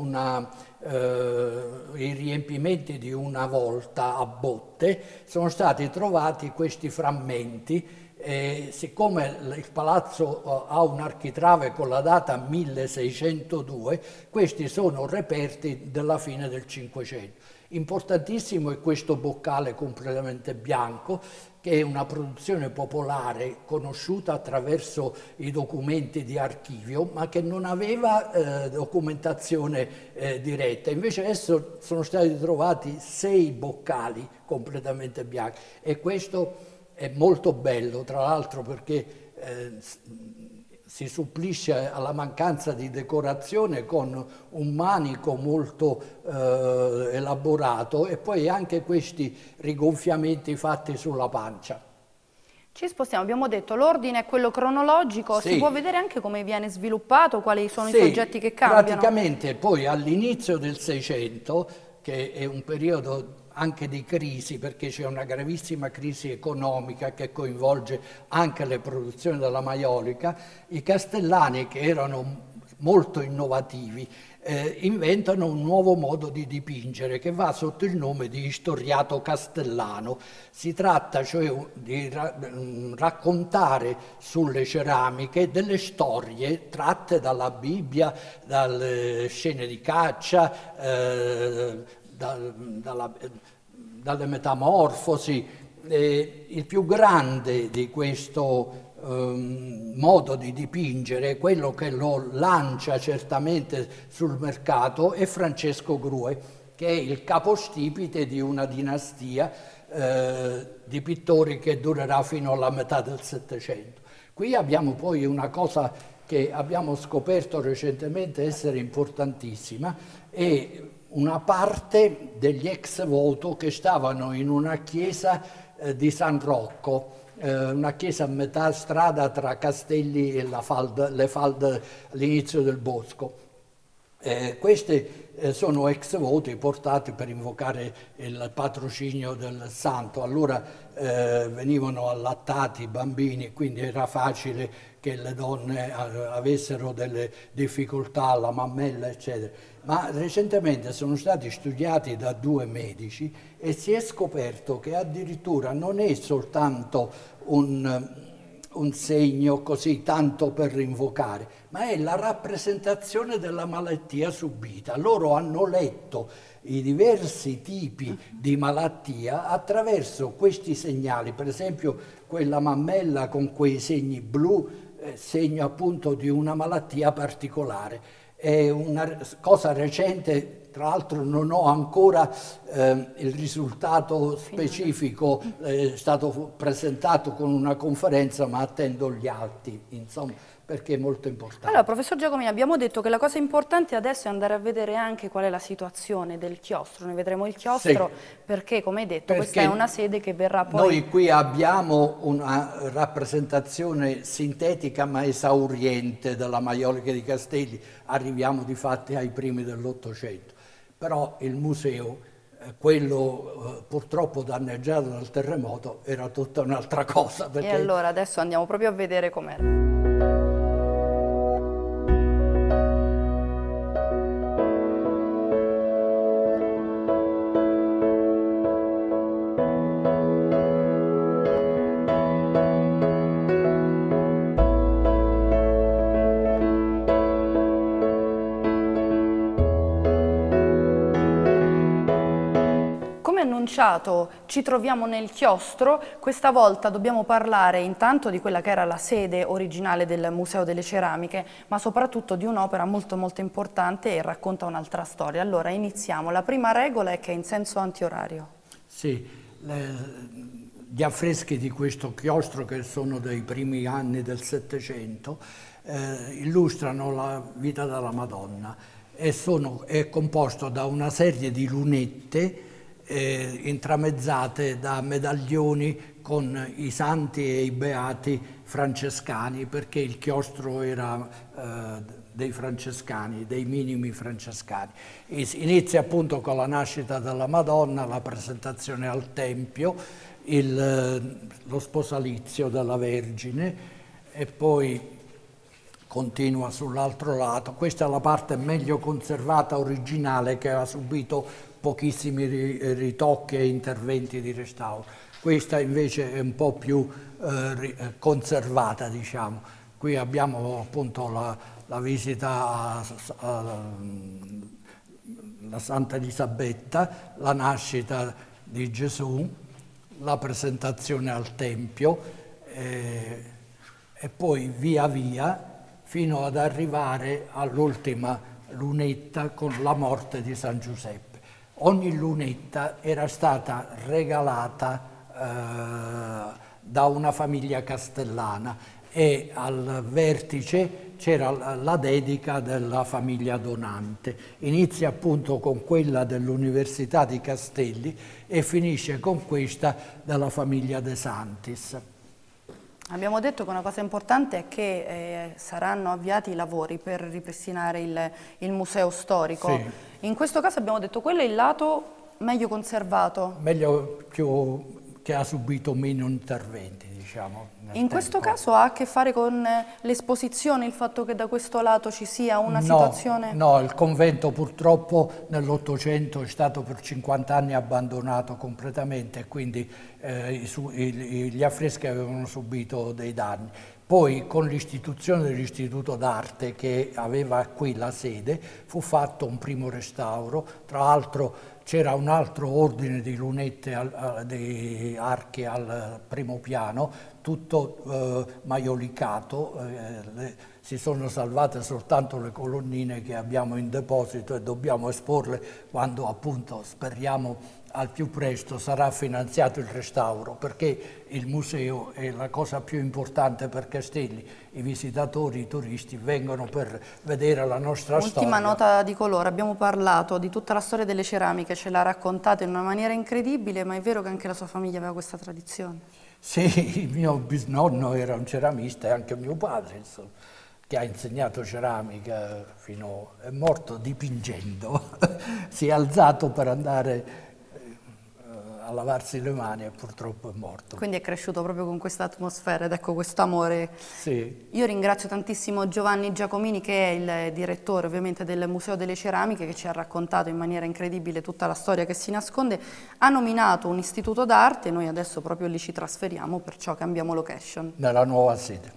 i riempimenti di una volta a botte, sono stati trovati questi frammenti. Siccome il palazzo ha un architrave con la data 1602, questi sono reperti della fine del Cinquecento. Importantissimo è questo boccale completamente bianco, che è una produzione popolare conosciuta attraverso i documenti di archivio, ma che non aveva documentazione diretta. Invece adesso sono stati trovati 6 boccali completamente bianchi e questo è molto bello, tra l'altro, perché si supplisce alla mancanza di decorazione con un manico molto elaborato e poi anche questi rigonfiamenti fatti sulla pancia. Ci spostiamo, abbiamo detto l'ordine è quello cronologico, sì. Si può vedere anche come viene sviluppato, quali sono i soggetti che cambiano? Praticamente poi all'inizio del Seicento, che è un periodo anche di crisi, perché c'è una gravissima crisi economica che coinvolge anche le produzioni della maiolica, i castellani, che erano molto innovativi, inventano un nuovo modo di dipingere che va sotto il nome di istoriato castellano. Si tratta cioè di raccontare sulle ceramiche delle storie tratte dalla Bibbia, dalle scene di caccia, dalle metamorfosi. Il più grande di questo modo di dipingere, quello che lo lancia certamente sul mercato, è Francesco Grue, che è il capostipite di una dinastia di pittori che durerà fino alla metà del Settecento. Qui abbiamo poi una cosa che abbiamo scoperto recentemente essere importantissima, è una parte degli ex voto che stavano in una chiesa di San Rocco, una chiesa a metà strada tra Castelli e le falde all'inizio del bosco. Questi sono ex voti portati per invocare il patrocinio del santo. Allora venivano allattati i bambini, quindi era facile che le donne avessero delle difficoltà alla mammella, eccetera. Ma recentemente sono stati studiati da 2 medici e si è scoperto che addirittura non è soltanto un segno così tanto per invocare, ma è la rappresentazione della malattia subita. Loro hanno letto i diversi tipi di malattia attraverso questi segnali, per esempio quella mammella con quei segni blu, segno appunto di una malattia particolare. È una cosa recente, tra l'altro non ho ancora il risultato specifico, è stato presentato con una conferenza, ma attendo gli atti, insomma, perché è molto importante. Allora, professor Giacomini, abbiamo detto che la cosa importante adesso è andare a vedere anche qual è la situazione del chiostro. Noi vedremo il chiostro perché, come hai detto, questa è una sede che verrà poi... Noi qui abbiamo una rappresentazione sintetica ma esauriente della maiolica di Castelli, arriviamo di fatti ai primi dell'Ottocento. Però il museo, quello purtroppo danneggiato dal terremoto, era tutta un'altra cosa. Perché... E allora adesso andiamo proprio a vedere com'era. Ci troviamo nel chiostro. Questa volta dobbiamo parlare intanto di quella che era la sede originale del Museo delle Ceramiche, ma soprattutto di un'opera molto importante e racconta un'altra storia. Allora iniziamo. La prima regola è che è in senso antiorario. Sì, gli affreschi di questo chiostro, che sono dei primi anni del Settecento, illustrano la vita della Madonna e è composto da una serie di lunette intramezzate da medaglioni con i santi e i beati francescani, perché il chiostro era dei francescani, dei minimi francescani. Inizia appunto con la nascita della Madonna, la presentazione al Tempio, lo sposalizio della Vergine e poi continua sull'altro lato. Questa è la parte meglio conservata originale, che ha subito pochissimi ritocchi e interventi di restauro. Questa invece è un po' più conservata, diciamo. Qui abbiamo appunto la visita alla Santa Elisabetta, la nascita di Gesù, la presentazione al Tempio e poi via via fino ad arrivare all'ultima lunetta con la morte di San Giuseppe. Ogni lunetta era stata regalata da una famiglia castellana e al vertice c'era la dedica della famiglia donante. Inizia appunto con quella dell'Università di Castelli e finisce con questa della famiglia De Santis. Abbiamo detto che una cosa importante è che saranno avviati i lavori per ripristinare il museo storico. Sì. In questo caso abbiamo detto quello è il lato meglio conservato. Meglio che ha subito meno interventi, diciamo. In questo caso ha a che fare con l'esposizione, il fatto che da questo lato ci sia una situazione... No, il convento purtroppo nell'Ottocento è stato per 50 anni abbandonato completamente, quindi gli affreschi avevano subito dei danni. Poi con l'istituzione dell'Istituto d'Arte, che aveva qui la sede, fu fatto un primo restauro. Tra l'altro c'era un altro ordine di lunette, di archi al primo piano, tutto maiolicato. Si sono salvate soltanto le colonnine che abbiamo in deposito e dobbiamo esporle quando appunto speriamo al più presto sarà finanziato il restauro, perché il museo è la cosa più importante per Castelli. I visitatori, i turisti vengono per vedere la nostra storia. Ultima nota di colore, abbiamo parlato di tutta la storia delle ceramiche, ce l'ha raccontata in una maniera incredibile, ma è vero che anche la sua famiglia aveva questa tradizione? Sì, il mio bisnonno era un ceramista e anche mio padre, insomma. che ha insegnato ceramica è morto dipingendo, si è alzato per andare a lavarsi le mani e purtroppo è morto. Quindi è cresciuto proprio con questa atmosfera ed ecco questo amore. Sì. Io ringrazio tantissimo Giovanni Giacomini, che è il direttore ovviamente del Museo delle Ceramiche, che ci ha raccontato in maniera incredibile tutta la storia che si nasconde. Ha nominato un istituto d'arte, noi adesso proprio lì ci trasferiamo, perciò cambiamo location. Nella nuova sede.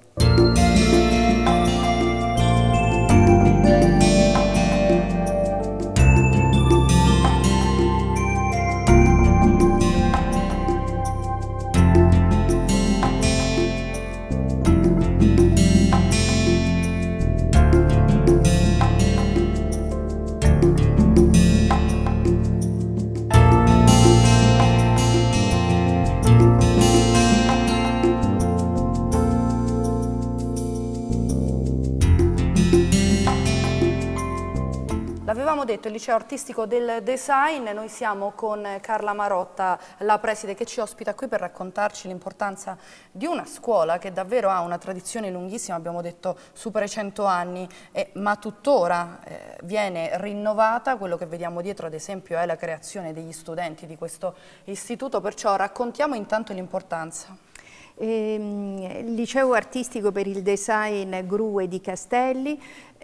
L'avevamo detto, il liceo artistico del design, noi siamo con Carla Marotta, la preside, che ci ospita qui per raccontarci l'importanza di una scuola che davvero ha una tradizione lunghissima, abbiamo detto supera i 100 anni, ma tuttora viene rinnovata. Quello che vediamo dietro ad esempio è la creazione degli studenti di questo istituto, perciò raccontiamo intanto l'importanza. Il liceo artistico per il design Grue di Castelli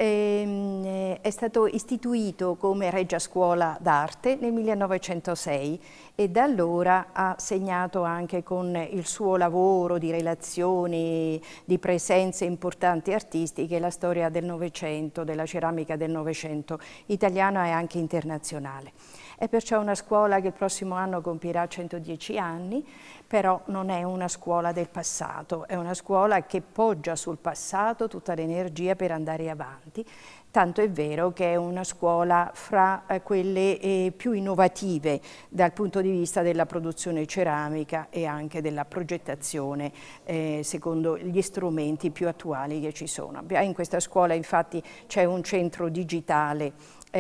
è stato istituito come Regia Scuola d'Arte nel 1906 e da allora ha segnato anche con il suo lavoro di relazioni, di presenze importanti artistiche la storia del Novecento, della ceramica del Novecento italiana e anche internazionale. È perciò una scuola che il prossimo anno compierà 110 anni, però non è una scuola del passato, è una scuola che poggia sul passato tutta l'energia per andare avanti, tanto è vero che è una scuola fra quelle più innovative dal punto di vista della produzione ceramica e anche della progettazione secondo gli strumenti più attuali che ci sono. In questa scuola infatti c'è un centro digitale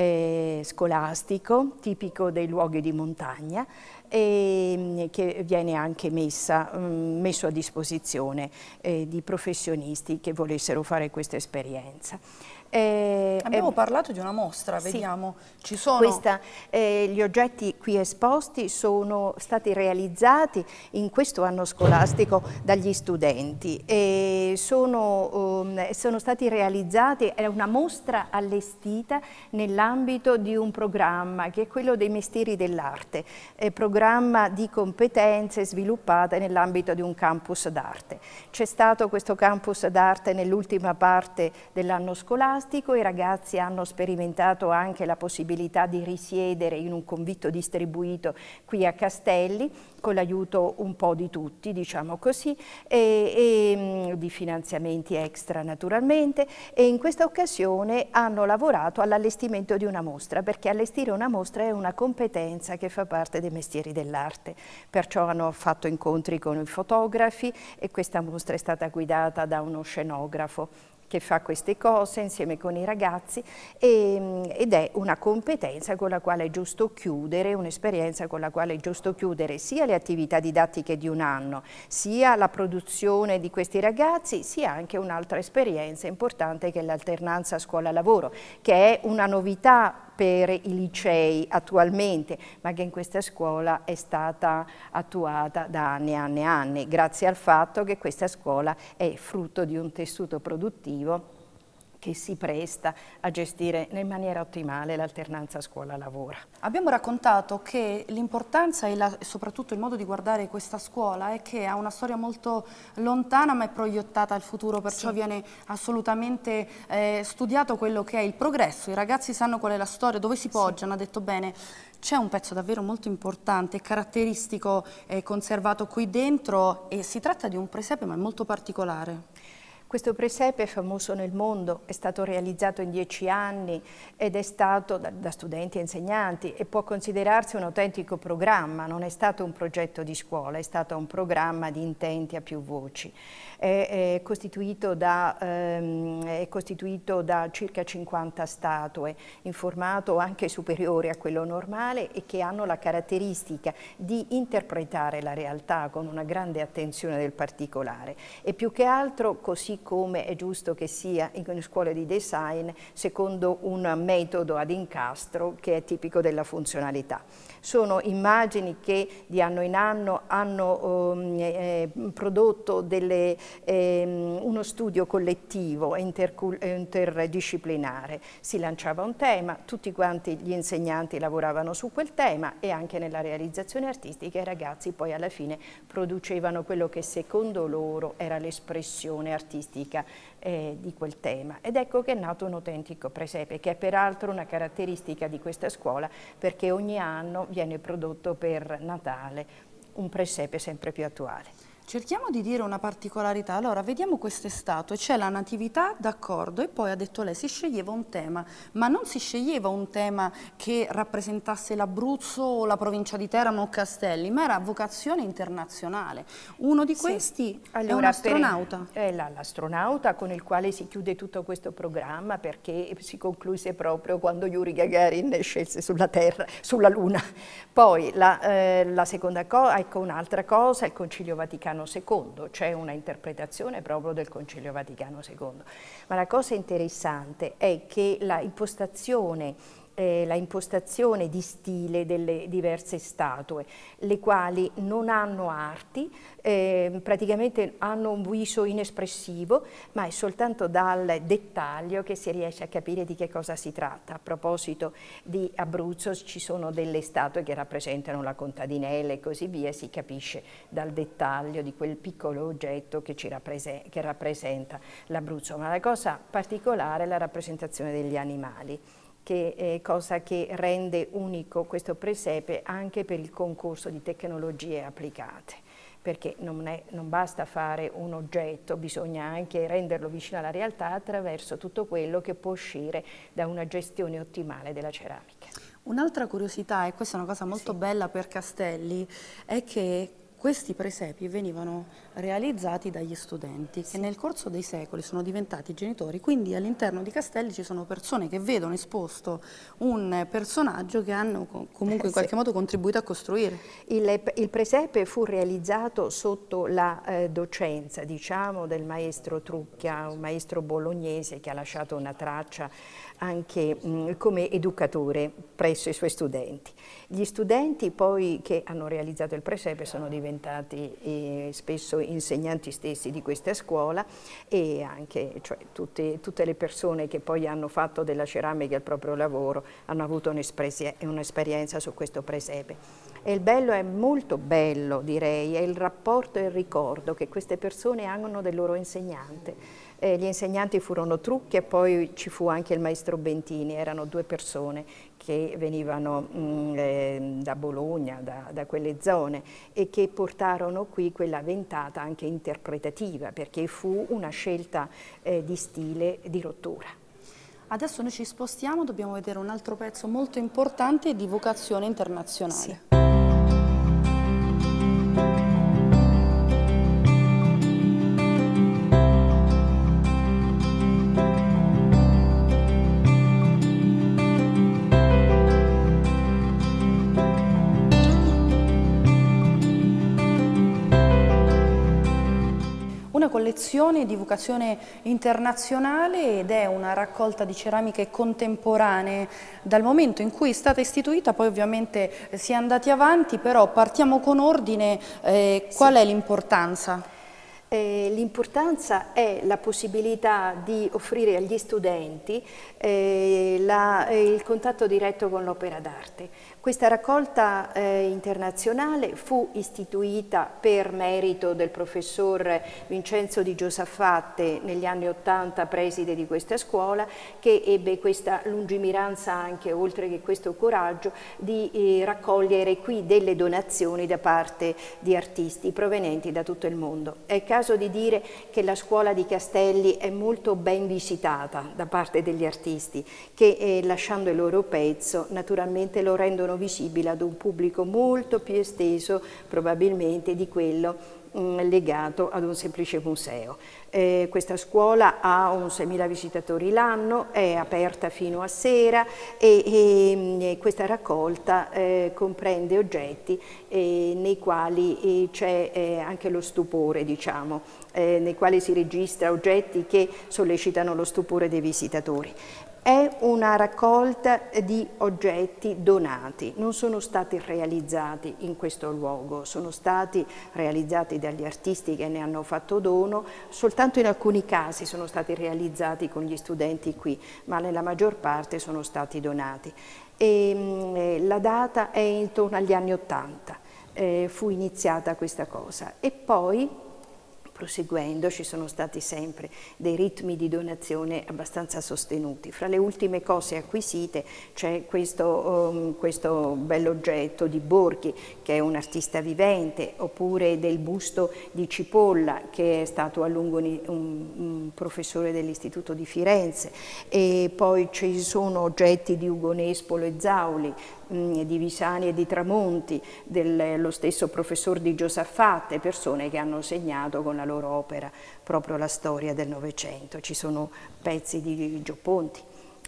scolastico tipico dei luoghi di montagna che viene anche messo a disposizione di professionisti che volessero fare questa esperienza. Abbiamo parlato di una mostra, sì. Vediamo, ci sono... Gli oggetti qui esposti sono stati realizzati in questo anno scolastico dagli studenti e sono stati realizzati, è una mostra allestita nell'ambito di un programma che è quello dei mestieri dell'arte, programma di competenze sviluppate nell'ambito di un campus d'arte. C'è stato questo campus d'arte nell'ultima parte dell'anno scolastico. I ragazzi hanno sperimentato anche la possibilità di risiedere in un convitto distribuito qui a Castelli, con l'aiuto un po' di tutti, diciamo così, e di finanziamenti extra naturalmente, e in questa occasione hanno lavorato all'allestimento di una mostra, perché allestire una mostra è una competenza che fa parte dei mestieri dell'arte, perciò hanno fatto incontri con i fotografi e questa mostra è stata guidata da uno scenografo che fa queste cose insieme con i ragazzi ed è una competenza con la quale è giusto chiudere, un'esperienza con la quale è giusto chiudere sia le attività didattiche di un anno, sia la produzione di questi ragazzi, sia anche un'altra esperienza importante che è l'alternanza scuola-lavoro, che è una novità per i licei attualmente, ma che in questa scuola è stata attuata da anni e anni e anni, grazie al fatto che questa scuola è frutto di un tessuto produttivo che si presta a gestire in maniera ottimale l'alternanza scuola-lavoro. Abbiamo raccontato che l'importanza e soprattutto il modo di guardare questa scuola è che ha una storia molto lontana ma è proiettata al futuro, perciò sì, viene assolutamente studiato quello che è il progresso. I ragazzi sanno qual è la storia, dove si poggiano, sì. Ha detto bene. C'è un pezzo davvero molto importante, caratteristico, conservato qui dentro, e si tratta di un presepe ma è molto particolare. Questo presepe è famoso nel mondo, è stato realizzato in 10 anni ed è stato da studenti e insegnanti e può considerarsi un autentico programma, non è stato un progetto di scuola, è stato un programma di intenti a più voci. È costituito da circa 50 statue in formato anche superiore a quello normale e che hanno la caratteristica di interpretare la realtà con una grande attenzione del particolare e più che altro, così così come è giusto che sia in scuole di design, secondo un metodo ad incastro che è tipico della funzionalità. Sono immagini che di anno in anno hanno prodotto uno studio collettivo interdisciplinare. Si lanciava un tema, tutti quanti gli insegnanti lavoravano su quel tema e anche nella realizzazione artistica i ragazzi poi alla fine producevano quello che secondo loro era l'espressione artistica di quel tema. Ed ecco che è nato un autentico presepe, che è peraltro una caratteristica di questa scuola, perché ogni anno viene prodotto per Natale un presepe sempre più attuale. Cerchiamo di dire una particolarità. Allora, vediamo queste statue, c'è la natività, d'accordo, e poi ha detto lei, si sceglieva un tema, ma non si sceglieva un tema che rappresentasse l'Abruzzo o la provincia di Teramo o Castelli, ma era a vocazione internazionale. Uno di questi è un astronauta. È l'astronauta con il quale si chiude tutto questo programma, perché si concluse proprio quando Yuri Gagarin scelse sulla Terra, sulla Luna. Poi la seconda cosa, ecco un'altra cosa, il Concilio Vaticano II, c'è una interpretazione proprio del Concilio Vaticano II. Ma la cosa interessante è che la impostazione di stile delle diverse statue, le quali non hanno arti, praticamente hanno un viso inespressivo, ma è soltanto dal dettaglio che si riesce a capire di che cosa si tratta. A proposito di Abruzzo, ci sono delle statue che rappresentano la contadinella e così via, si capisce dal dettaglio di quel piccolo oggetto che rappresenta l'Abruzzo. Ma la cosa particolare è la rappresentazione degli animali, che è cosa che rende unico questo presepe anche per il concorso di tecnologie applicate, perché non basta fare un oggetto, bisogna anche renderlo vicino alla realtà attraverso tutto quello che può uscire da una gestione ottimale della ceramica. Un'altra curiosità, e questa è una cosa molto bella per Castelli, è che questi presepi venivano realizzati dagli studenti che nel corso dei secoli sono diventati genitori, quindi all'interno di Castelli ci sono persone che vedono esposto un personaggio che hanno comunque in qualche modo contribuito a costruire. Il presepe fu realizzato sotto la docenza, diciamo, del maestro Trucchia, un maestro bolognese che ha lasciato una traccia anche come educatore presso i suoi studenti. Gli studenti poi che hanno realizzato il presepe sono diventati spesso insegnanti stessi di questa scuola e anche tutte le persone che poi hanno fatto della ceramica il proprio lavoro hanno avuto un'esperienza su questo presepe. E il bello è molto bello, direi, è il rapporto e il ricordo che queste persone hanno del loro insegnante. Gli insegnanti furono Trucchi e poi ci fu anche il maestro Bentini, erano due persone che venivano da Bologna, da quelle zone e che portarono qui quella ventata anche interpretativa, perché fu una scelta di stile di rottura. Adesso noi ci spostiamo, dobbiamo vedere un altro pezzo molto importante di vocazione internazionale. Sì. Una collezione di vocazione internazionale ed è una raccolta di ceramiche contemporanee dal momento in cui è stata istituita, poi ovviamente si è andati avanti, però partiamo con ordine. Qual è l'importanza? L'importanza è la possibilità di offrire agli studenti il contatto diretto con l'opera d'arte. Questa raccolta internazionale fu istituita per merito del professor Vincenzo Di Giosaffatte negli anni '80, preside di questa scuola, che ebbe questa lungimiranza anche, oltre che questo coraggio, di raccogliere qui delle donazioni da parte di artisti provenienti da tutto il mondo. È il caso di dire che la scuola di Castelli è molto ben visitata da parte degli artisti che lasciando il loro pezzo naturalmente lo rendono visibile ad un pubblico molto più esteso probabilmente di quello legato ad un semplice museo. Questa scuola ha un 6.000 visitatori l'anno, è aperta fino a sera e questa raccolta comprende oggetti nei quali c'è anche lo stupore, diciamo, nei quali si registra oggetti che sollecitano lo stupore dei visitatori. È una raccolta di oggetti donati, non sono stati realizzati in questo luogo, sono stati realizzati dagli artisti che ne hanno fatto dono, soltanto in alcuni casi sono stati realizzati con gli studenti qui, ma nella maggior parte sono stati donati. La data è intorno agli anni '80, fu iniziata questa cosa e poi proseguendo ci sono stati sempre dei ritmi di donazione abbastanza sostenuti. Fra le ultime cose acquisite c'è questo bell'oggetto di Borghi, che è un artista vivente, oppure del busto di Cipolla, che è stato a lungo un professore dell'Istituto di Firenze, e poi ci sono oggetti di Ugo Nespolo e Zauli, di Visani e di Tramonti, dello stesso professor di Giosaffatte, persone che hanno segnato con la loro opera proprio la storia del Novecento. Ci sono pezzi di Gio Ponti,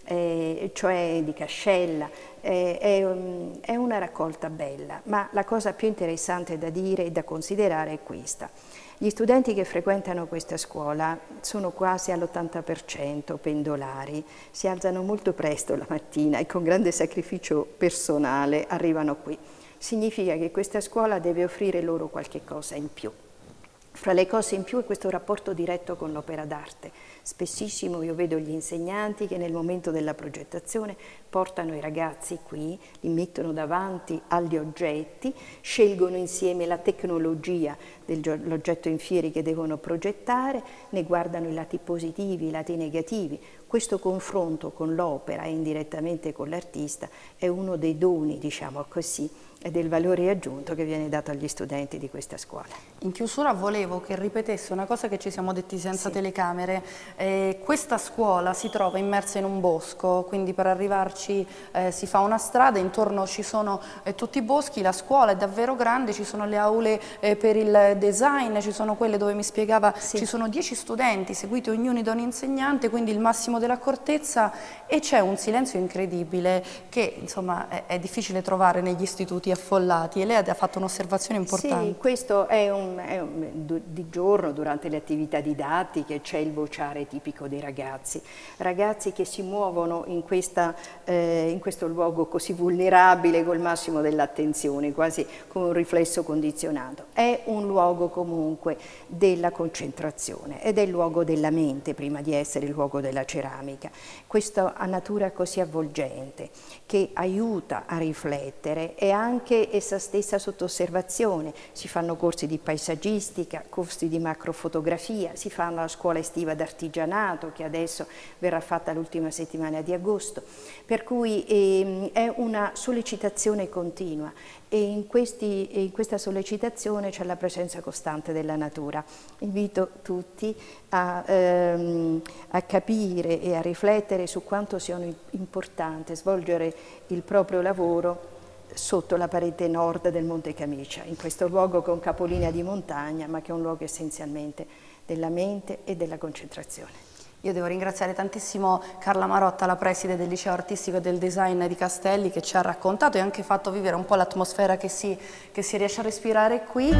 cioè di Cascella, è una raccolta bella, ma la cosa più interessante da dire e da considerare è questa. Gli studenti che frequentano questa scuola sono quasi all'80% pendolari, si alzano molto presto la mattina e con grande sacrificio personale arrivano qui. Significa che questa scuola deve offrire loro qualche cosa in più. Fra le cose in più è questo rapporto diretto con l'opera d'arte. Spessissimo io vedo gli insegnanti che nel momento della progettazione portano i ragazzi qui, li mettono davanti agli oggetti, scelgono insieme la tecnologia dell'oggetto in fieri che devono progettare, ne guardano i lati positivi, i lati negativi. Questo confronto con l'opera e indirettamente con l'artista è uno dei doni, diciamo così, e del valore aggiunto che viene dato agli studenti di questa scuola. In chiusura volevo che ripetesse una cosa che ci siamo detti senza telecamere. Questa scuola si trova immersa in un bosco, quindi per arrivarci si fa una strada, intorno ci sono tutti i boschi, la scuola è davvero grande, ci sono le aule per il design, ci sono quelle dove mi spiegava ci sono 10 studenti seguiti ognuno da un insegnante, quindi il massimo dell'accortezza, e c'è un silenzio incredibile che insomma è difficile trovare negli istituti affollati, e lei ha fatto un'osservazione importante. Sì, questo è di giorno durante le attività didattiche c'è il vociare tipico dei ragazzi che si muovono in questo luogo così vulnerabile col massimo dell'attenzione, quasi con un riflesso condizionato. È un luogo comunque della concentrazione ed è il luogo della mente prima di essere il luogo della ceramica. Questa natura così avvolgente che aiuta a riflettere e anche essa stessa sotto osservazione. Si fanno corsi di paesaggistica, corsi di macrofotografia, si fa una scuola estiva d'artigianato che adesso verrà fatta l'ultima settimana di agosto, per cui è una sollecitazione continua e in questa sollecitazione c'è la presenza costante della natura. Invito tutti a capire e a riflettere su quanto sia importante svolgere il proprio lavoro sotto la parete nord del Monte Camicia, in questo luogo con capolinea di montagna, ma che è un luogo essenzialmente della mente e della concentrazione. Io devo ringraziare tantissimo Carla Marotta, la preside del Liceo Artistico e del Design di Castelli, che ci ha raccontato e anche fatto vivere un po' l'atmosfera che si riesce a respirare qui.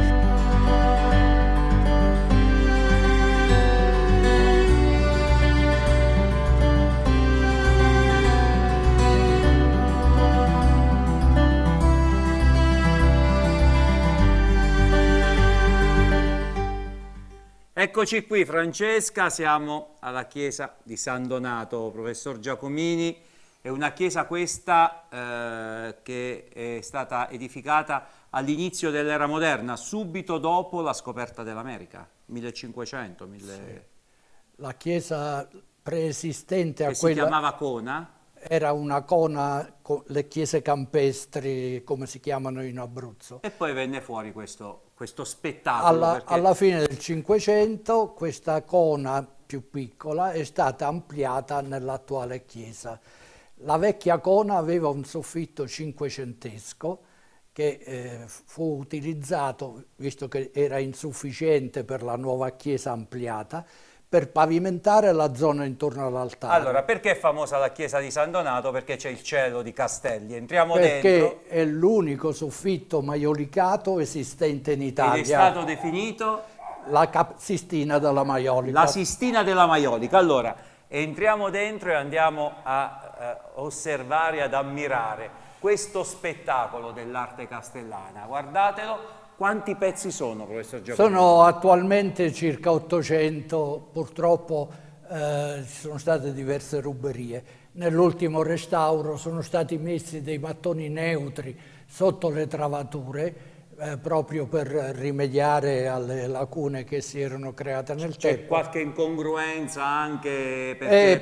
Eccoci qui Francesca, siamo alla chiesa di San Donato, professor Giacomini. È una chiesa questa che è stata edificata all'inizio dell'era moderna, subito dopo la scoperta dell'America, 1500. Sì. La chiesa preesistente a quella... si chiamava Cona? Era una cona con le chiese campestri, come si chiamano in Abruzzo. E poi venne fuori questo spettacolo. Alla fine del Cinquecento questa cona più piccola è stata ampliata nell'attuale chiesa. La vecchia cona aveva un soffitto cinquecentesco che fu utilizzato, visto che era insufficiente per la nuova chiesa ampliata, per pavimentare la zona intorno all'altare. Allora, perché è famosa la chiesa di San Donato? Perché c'è il cielo di Castelli. Entriamo dentro. Perché è l'unico soffitto maiolicato esistente in Italia. Ed è stato definito? La Sistina della Maiolica. La Sistina della Maiolica. Allora, entriamo dentro e andiamo a osservare, ad ammirare questo spettacolo dell'arte castellana. Guardatelo. Quanti pezzi sono, professor Giacomo? Sono attualmente circa 800, purtroppo ci sono state diverse ruberie. Nell'ultimo restauro sono stati messi dei mattoni neutri sotto le travature, proprio per rimediare alle lacune che si erano create nel C'è tempo. qualche incongruenza anche perché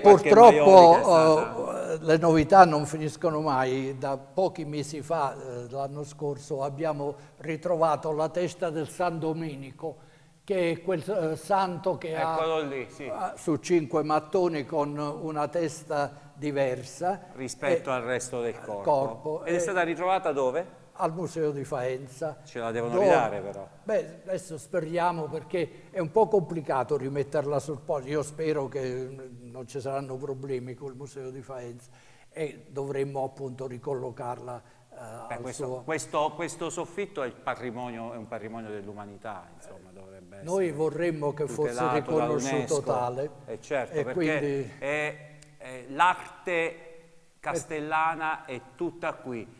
purtroppo le novità non finiscono mai. Da pochi mesi fa, l'anno scorso, abbiamo ritrovato la testa del San Domenico, che è quel santo che Eccolo lì, sì. su 5 mattoni con una testa diversa rispetto al resto del corpo. Ed è stata ritrovata dove? Al Museo di Faenza. Ce la devono ridare però. Beh, adesso speriamo, perché è un po' complicato rimetterla sul posto. Io spero che non ci saranno problemi col Museo di Faenza e dovremmo appunto ricollocarla al suo... Questo soffitto è un patrimonio dell'umanità, insomma, dovrebbe essere. Noi vorremmo che fosse riconosciuto tale. Certo, e perché quindi... l'arte castellana è tutta qui.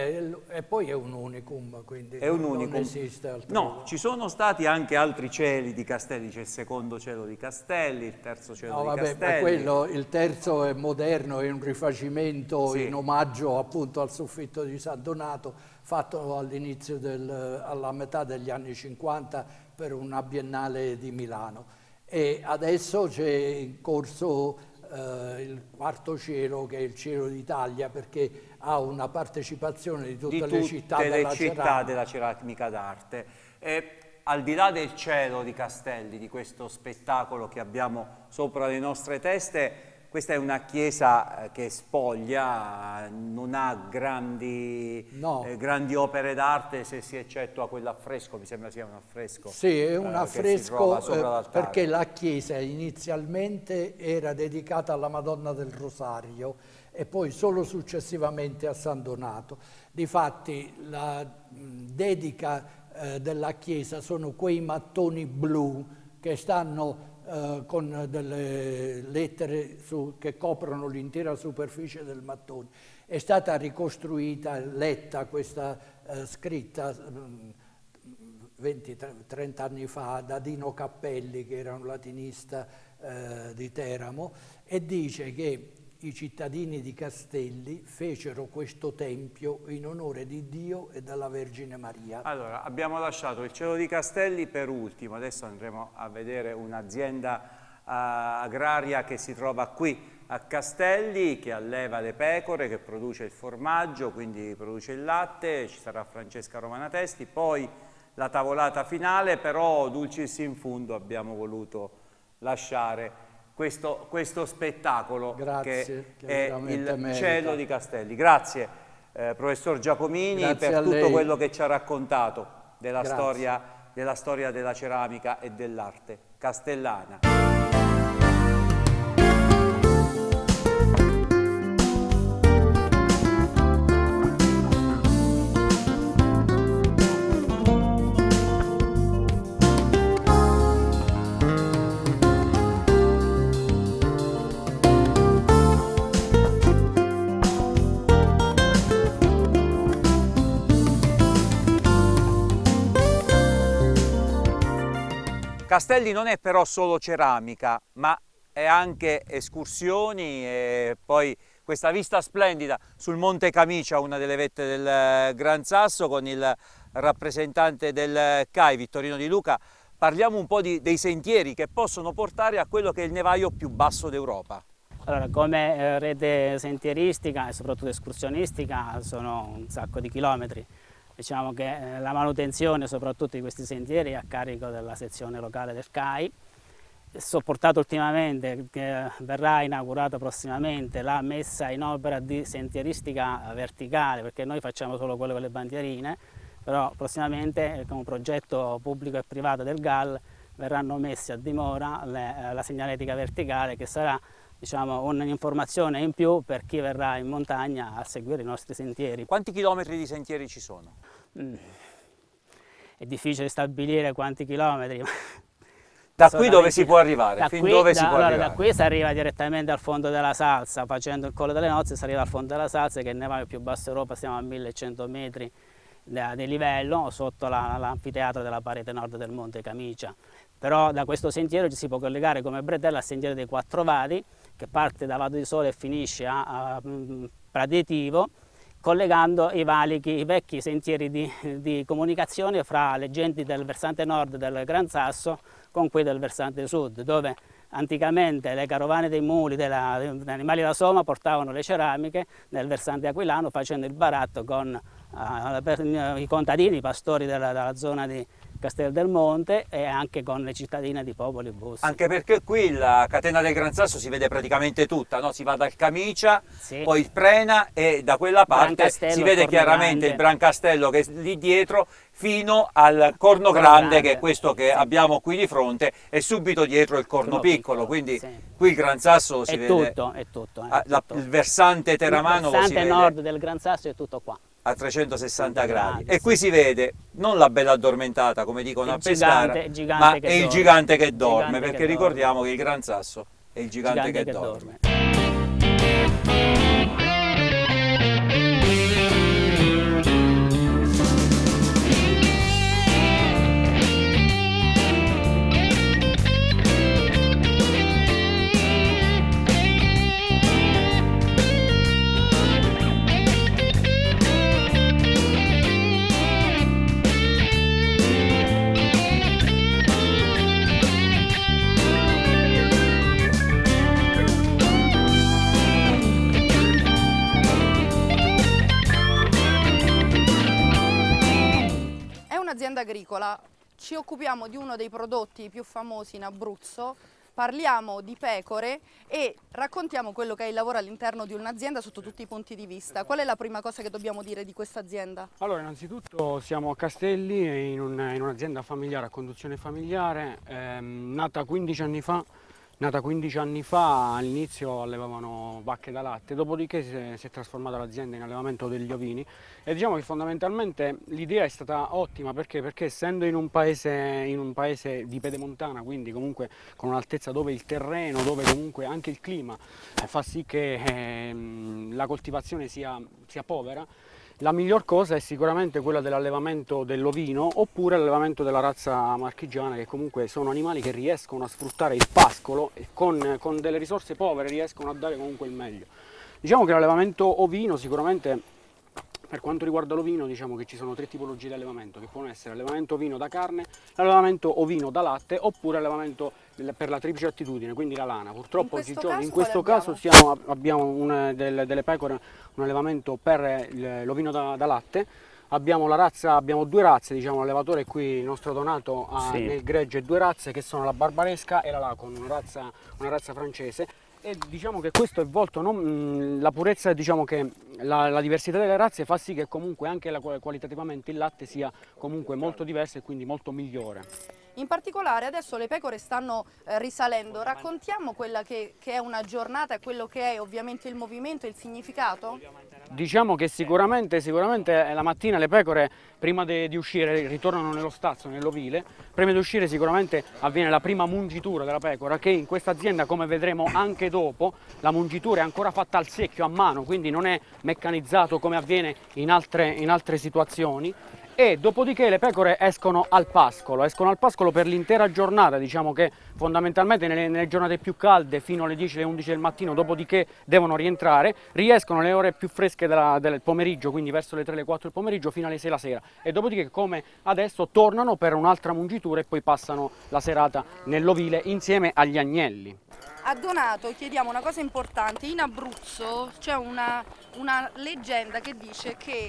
E poi è un unicum, quindi è un non unicum. esiste altro. No, ci sono stati anche altri cieli di Castelli, c'è il secondo cielo di Castelli, il terzo cielo di Castelli. Ma quello, il terzo è moderno, è un rifacimento sì, in omaggio appunto al soffitto di San Donato, fatto all'inizio alla metà degli anni 50 per una biennale di Milano. E adesso c'è in corso il quarto cielo, che è il cielo d'Italia, perché ha una partecipazione di tutte le città della ceramica d'arte. Al di là del cielo di Castelli, di questo spettacolo che abbiamo sopra le nostre teste, questa è una chiesa che spoglia, non ha grandi opere d'arte, se si eccettua quell'affresco, mi sembra sia un affresco. Sì, è un affresco perché la chiesa inizialmente era dedicata alla Madonna del Rosario e poi solo successivamente a San Donato. Difatti la dedica della chiesa sono quei mattoni blu che stanno con delle lettere che coprono l'intera superficie del mattone. È stata ricostruita, letta questa scritta 20-30 anni fa da Dino Cappelli, che era un latinista di Teramo, e dice che i cittadini di Castelli fecero questo tempio in onore di Dio e della Vergine Maria. Allora, abbiamo lasciato il cielo di Castelli per ultimo, adesso andremo a vedere un'azienda agraria che si trova qui a Castelli, che alleva le pecore, che produce il formaggio, quindi produce il latte, ci sarà Francesca Romana Testi, poi la tavolata finale, però dulcis in fundo abbiamo voluto lasciare questo spettacolo. Grazie, che è il merita. cielo di Castelli. Grazie professor Giacomini. Grazie per a tutto lei. Quello che ci ha raccontato della Grazie. storia della ceramica e dell'arte castellana. Castelli non è però solo ceramica, ma è anche escursioni e poi questa vista splendida sul Monte Camicia, una delle vette del Gran Sasso, con il rappresentante del CAI, Vittorino Di Luca. Parliamo un po' dei sentieri che possono portare a quello che è il nevaio più basso d'Europa. Allora, come rete sentieristica e soprattutto escursionistica sono un sacco di chilometri. Diciamo che la manutenzione soprattutto di questi sentieri è a carico della sezione locale del CAI sopportato ultimamente, che verrà inaugurata prossimamente la messa in opera di sentieristica verticale, perché noi facciamo solo quello con le bandierine, però prossimamente con un progetto pubblico e privato del GAL verranno messi a dimora la segnaletica verticale, che sarà, diciamo, un'informazione in più per chi verrà in montagna a seguire i nostri sentieri. Quanti chilometri di sentieri ci sono? È difficile stabilire quanti chilometri. Da qui dove si può arrivare? Da qui si arriva direttamente al fondo della Salsa, facendo il Colle delle Nozze si arriva al fondo della Salsa, che è il nevaio più basso Europa, siamo a 1100 metri di livello, sotto l'anfiteatro della parete nord del Monte Camicia. Però da questo sentiero ci si può collegare come bretella al sentiero dei Quattro Vadi, che parte da Vado di Sole e finisce a Pradetivo, collegando i valichi, i vecchi sentieri di comunicazione fra le genti del versante nord del Gran Sasso con quelli del versante sud, dove anticamente le carovane dei muli degli animali da soma portavano le ceramiche nel versante aquilano, facendo il baratto con i contadini, i pastori della zona di Castel del Monte e anche con le cittadine di Popoli e Bussi. Anche perché qui la catena del Gran Sasso si vede praticamente tutta, no? Si va dal Camicia, sì, poi il Prena e da quella parte si vede chiaramente il Brancastello che è lì dietro fino al Corno Grande, che è questo che abbiamo qui di fronte, e subito dietro il Corno Piccolo, quindi sì, qui il Gran Sasso si vede. È tutto. Il versante teramano il versante nord del Gran Sasso è tutto qua. A 360 gradi. E qui si vede non la bella addormentata, come dicono a Pescara, ma è il gigante che dorme, perché ricordiamo che il Gran Sasso è il gigante che dorme. Azienda agricola, ci occupiamo di uno dei prodotti più famosi in Abruzzo, parliamo di pecore e raccontiamo quello che è il lavoro all'interno di un'azienda sotto tutti i punti di vista. Qual è la prima cosa che dobbiamo dire di questa azienda? Allora, innanzitutto siamo a Castelli, in un'azienda familiare, a conduzione familiare, nata 15 anni fa. All'inizio allevavano vacche da latte, dopodiché si è trasformata l'azienda in allevamento degli ovini e diciamo che fondamentalmente l'idea è stata ottima perché essendo in un paese di pedemontana, quindi comunque con un'altezza dove il terreno, dove comunque anche il clima fa sì che la coltivazione sia povera, la miglior cosa è sicuramente quella dell'allevamento dell'ovino oppure l'allevamento della razza marchigiana, che comunque sono animali che riescono a sfruttare il pascolo e con delle risorse povere riescono a dare comunque il meglio. Diciamo che l'allevamento ovino sicuramente, per quanto riguarda l'ovino, diciamo che ci sono tre tipologie di allevamento, che possono essere l'allevamento ovino da carne, l'allevamento ovino da latte oppure l'allevamento per la triplice attitudine, quindi la lana. Purtroppo in questo caso abbiamo delle pecore, un allevamento per l'ovino da latte. Abbiamo due razze, diciamo, l'allevatore qui, il nostro Donato, ha nel gregge due razze che sono la barbaresca e la lacon, una razza francese. E diciamo che questo è volto, la purezza, diciamo che la diversità delle razze fa sì che comunque anche qualitativamente il latte sia comunque molto diverso e quindi molto migliore. In particolare adesso le pecore stanno risalendo, raccontiamo quella che è una giornata e quello che è ovviamente il movimento e il significato? Diciamo che sicuramente la mattina le pecore prima di uscire ritornano nello stazzo, nell'ovile. Prima di uscire sicuramente avviene la prima mungitura della pecora, che in questa azienda, come vedremo anche dopo, la mungitura è ancora fatta al secchio, a mano, quindi non è meccanizzato come avviene in altre situazioni. E dopodiché le pecore escono al pascolo per l'intera giornata, diciamo che fondamentalmente nelle giornate più calde fino alle 10, alle 11 del mattino, dopodiché devono rientrare, riescono nelle ore più fresche del pomeriggio, quindi verso le 3, le 4 del pomeriggio fino alle 6 la sera, e dopodiché come adesso tornano per un'altra mungitura e poi passano la serata nell'ovile insieme agli agnelli. A Donato chiediamo una cosa importante: in Abruzzo c'è una leggenda che dice che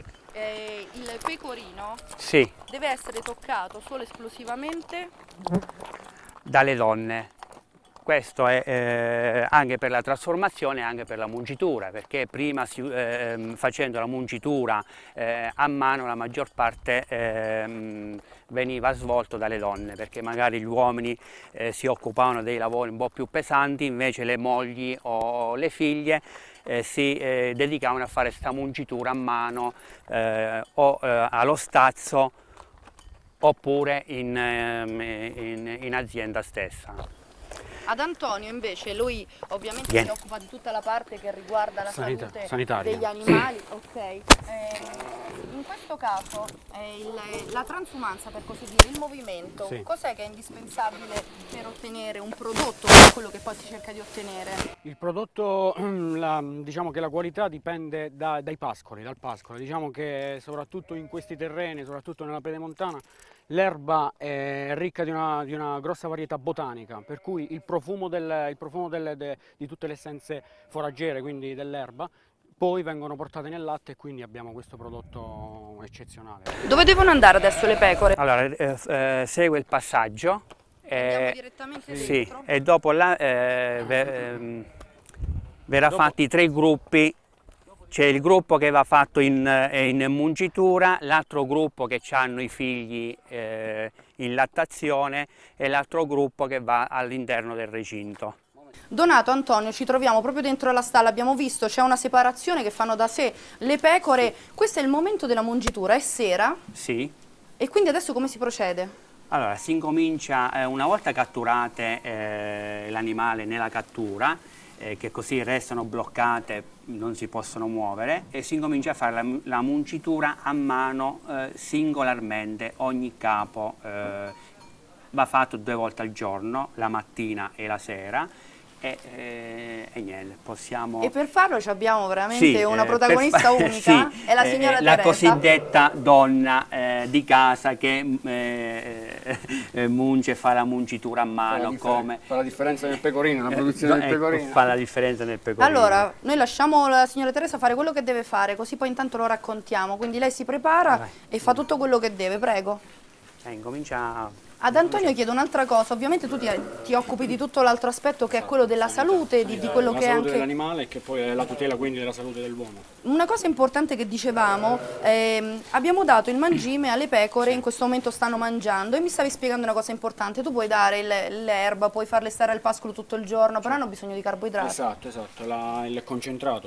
il pecorino deve essere toccato solo e esclusivamente dalle donne, Questo è anche per la trasformazione e anche per la mungitura, perché prima facendo la mungitura a mano la maggior parte veniva svolto dalle donne, perché magari gli uomini si occupavano dei lavori un po' più pesanti, invece le mogli o le figlie si dedicavano a fare questa mungitura a mano o allo stazzo oppure in azienda stessa. Ad Antonio invece, lui ovviamente si occupa di tutta la parte che riguarda la salute sanitaria degli animali. Ok. In questo caso la transumanza, per così dire, il movimento, cos'è che è indispensabile per ottenere un prodotto, come quello che poi si cerca di ottenere? Il prodotto, diciamo che la qualità dipende dal pascolo. Diciamo che soprattutto in questi terreni, soprattutto nella pedemontana, l'erba è ricca di una grossa varietà botanica, per cui il profumo di tutte le essenze foraggere, quindi dell'erba, poi vengono portate nel latte e quindi abbiamo questo prodotto eccezionale. Dove devono andare adesso le pecore? Allora, segue il passaggio. Andiamo direttamente dentro? E dopo là verrà fatti 3 gruppi. C'è il gruppo che va fatto in mungitura, l'altro gruppo che hanno i figli in lattazione e l'altro gruppo che va all'interno del recinto. Donato, Antonio, ci troviamo proprio dentro la stalla, abbiamo visto c'è una separazione che fanno da sé le pecore, questo è il momento della mungitura, è sera? Sì. E quindi adesso come si procede? Allora, si incomincia, una volta catturate l'animale nella cattura, che così restano bloccate, non si possono muovere, e si incomincia a fare la mungitura a mano singolarmente. Ogni capo va fatto 2 volte al giorno, la mattina e la sera, e niente, possiamo... E per farlo abbiamo veramente una protagonista unica, è la signora Teresa. La cosiddetta donna di casa che munge e fa la mungitura a mano. Fa la differenza nel pecorino, la produzione del pecorino. Fa la differenza nel pecorino. Allora, noi lasciamo la signora Teresa fare quello che deve fare, così poi intanto lo raccontiamo. Quindi lei si prepara e fa tutto quello che deve, prego. Incomincia... Ad Antonio chiedo un'altra cosa, ovviamente tu ti occupi di tutto l'altro aspetto che è quello della salute, di quello che è anche... La salute dell'animale, che poi è la tutela quindi della salute dell'uomo. Una cosa importante che dicevamo, abbiamo dato il mangime alle pecore, in questo momento stanno mangiando, e mi stavi spiegando una cosa importante, tu puoi dare l'erba, puoi farle stare al pascolo tutto il giorno, però hanno bisogno di carboidrati. Esatto, il concentrato,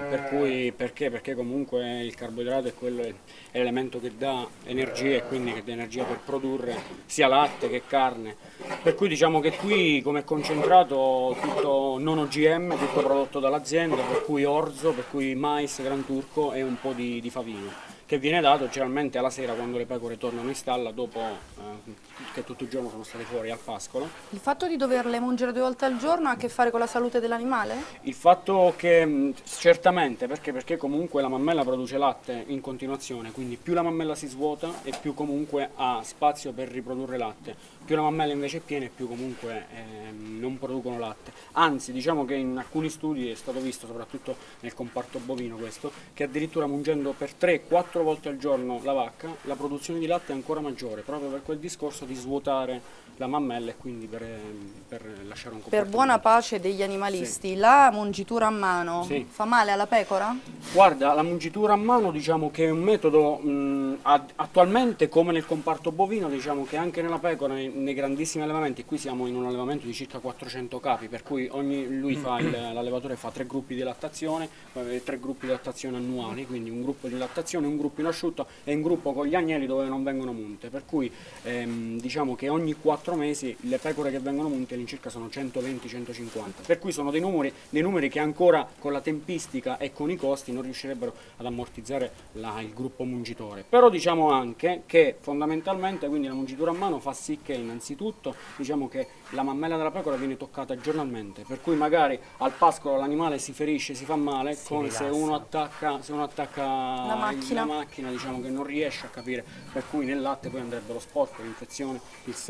perché comunque il carboidrato è l'elemento che dà energia e quindi che dà energia per produrre sia latte che carne, per cui diciamo che qui come concentrato tutto non OGM, tutto prodotto dall'azienda, per cui orzo, per cui mais, gran turco e un po' di favino, che viene dato generalmente alla sera quando le pecore tornano in stalla dopo che tutto il giorno sono state fuori al pascolo. Il fatto di doverle mungere 2 volte al giorno ha a che fare con la salute dell'animale? Il fatto che certamente, perché comunque la mammella produce latte in continuazione, quindi più la mammella si svuota e più comunque ha spazio per riprodurre latte, più la mammella invece è piena e più comunque non producono latte. Anzi, diciamo che in alcuni studi è stato visto, soprattutto nel comparto bovino questo, che addirittura mungendo per 3-4 volte al giorno la vacca, la produzione di latte è ancora maggiore, proprio per quel discorso di svuotare la mammella e quindi per lasciare un comparto. Per buona pace degli animalisti, la mungitura a mano fa male alla pecora? Guarda, la mungitura a mano diciamo che è un metodo attualmente, come nel comparto bovino, diciamo che anche nella pecora, nei grandissimi allevamenti, qui siamo in un allevamento di circa 400 capi, per cui l'allevatore fa 3 gruppi di lattazione, 3 gruppi di lattazione annuali, quindi un gruppo di lattazione, un gruppo in asciutto e un gruppo con gli agnelli dove non vengono munte, per cui diciamo che ogni 4 mesi le pecore che vengono munte all'incirca sono 120-150, per cui sono dei numeri che ancora con la tempistica e con i costi non riuscirebbero ad ammortizzare il gruppo mungitore. Però diciamo anche che fondamentalmente quindi la mungitura a mano fa sì che innanzitutto diciamo che la mammella della pecora viene toccata giornalmente, per cui magari al pascolo l'animale si ferisce, si fa male, come se uno attacca la macchina diciamo che non riesce a capire, per cui nel latte poi andrebbero sporco, l'infezione, il sangue eccetera.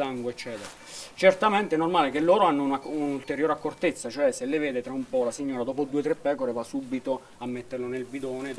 succede. Certamente è normale che loro hanno un'ulteriore accortezza, cioè se le vede tra un po' la signora dopo 2 o 3 pecore va subito a metterlo nel bidone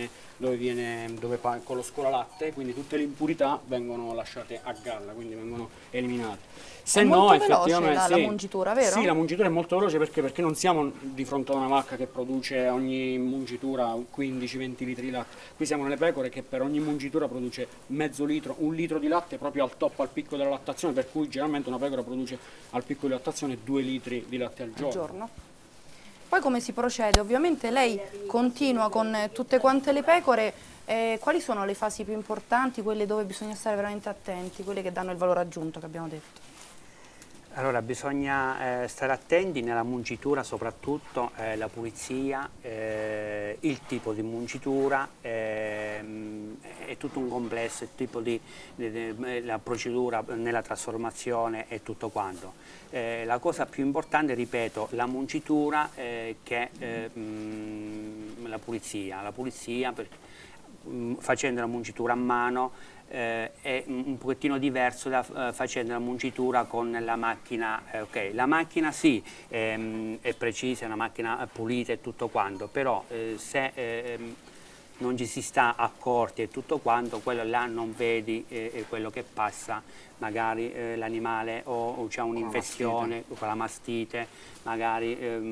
con lo scolallatte, quindi tutte le impurità vengono lasciate a galla, quindi vengono eliminate. Se è no, molto veloce effettivamente la mungitura, vero? Sì, la mungitura è molto veloce perché non siamo di fronte a una vacca che produce ogni mungitura 15-20 litri di latte. Qui siamo nelle pecore che per ogni mungitura produce mezzo litro, 1 litro di latte proprio al top, al picco della lattazione, per cui generalmente una pecora produce al picco di lattazione 2 litri di latte al giorno. Poi come si procede? Ovviamente lei continua con tutte quante le pecore. Quali sono le fasi più importanti, quelle dove bisogna stare veramente attenti, quelle che danno il valore aggiunto che abbiamo detto? Allora bisogna stare attenti nella mungitura, soprattutto la pulizia, il tipo di mungitura, è tutto un complesso, il tipo la procedura nella trasformazione e tutto quanto. La cosa più importante, ripeto, la mungitura che la pulizia. Facendo la mungitura a mano è un pochettino diverso da facendo la mungitura con la macchina. Ok, la macchina sì, è precisa, è una macchina pulita e tutto quanto, però se non ci si sta accorti e tutto quanto, quello là non vedi quello che passa, magari l'animale o c'è un'infezione con la mastite, magari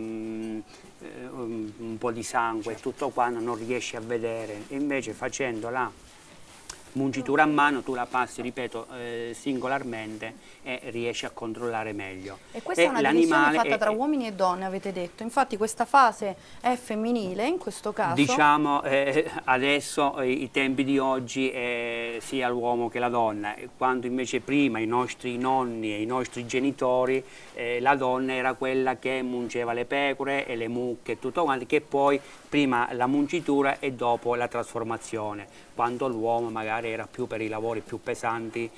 un po' di sangue e tutto quanto, non riesci a vedere. Invece facendo la mungitura a mano tu la passi, ripeto, singolarmente e riesci a controllare meglio. E questa è una divisione fatta tra uomini e donne, avete detto. Infatti questa fase è femminile in questo caso. Diciamo adesso, i tempi di oggi, sia l'uomo che la donna, quando invece prima i nostri nonni e i nostri genitori, la donna era quella che mungeva le pecore e le mucche e tutto quanto, che poi prima la mungitura e dopo la trasformazione, quando l'uomo magari era più per i lavori più pesanti,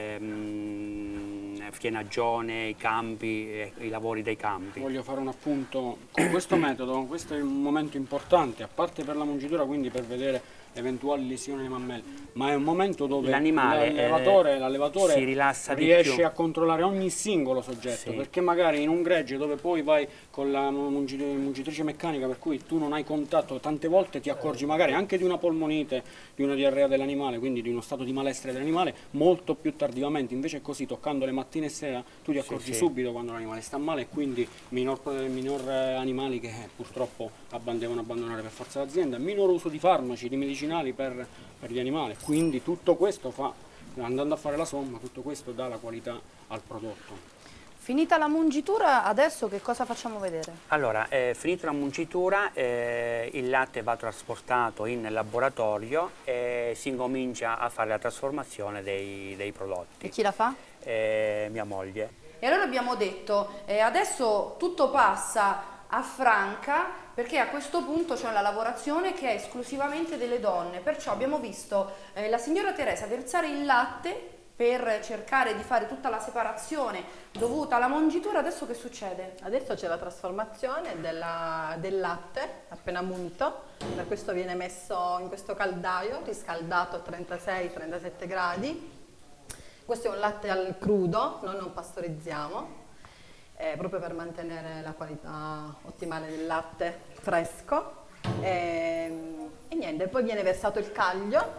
fienagione, i campi, i lavori dei campi. Voglio fare un appunto con questo metodo. Questo è un momento importante, a parte per la mungitura, quindi per vedere eventuali lesioni nei mammelle, ma è un momento dove l'allevatore si rilassa riesce a controllare ogni singolo soggetto, sì. Perché magari in un gregge dove poi vai con la mungitrice meccanica, per cui tu non hai contatto, tante volte ti accorgi magari anche di una polmonite, di una diarrea dell'animale, quindi di uno stato di malessere dell'animale molto più tardivamente. Invece così, toccando le mattine e sera, tu ti accorgi subito quando l'animale sta male, e quindi minor animali che purtroppo devono abbandonare per forza l'azienda, minor uso di farmaci, di medicinali per gli animali. Quindi tutto questo andando a fare la somma, tutto questo dà la qualità al prodotto. Finita la mungitura, adesso che cosa facciamo vedere? Allora, finita la mungitura, il latte va trasportato in laboratorio e si incomincia a fare la trasformazione dei prodotti. E chi la fa? Mia moglie. E allora abbiamo detto, adesso tutto passa a Franca, perché a questo punto c'è la lavorazione che è esclusivamente delle donne, perciò abbiamo visto la signora Teresa versare il latte per cercare di fare tutta la separazione dovuta alla mungitura. Adesso che succede? Adesso c'è la trasformazione del latte appena munto, da questo viene messo in questo caldaio riscaldato a 36-37 gradi. Questo è un latte al crudo, noi non pastorizziamo, proprio per mantenere la qualità ottimale del latte fresco. E niente, poi viene versato il caglio,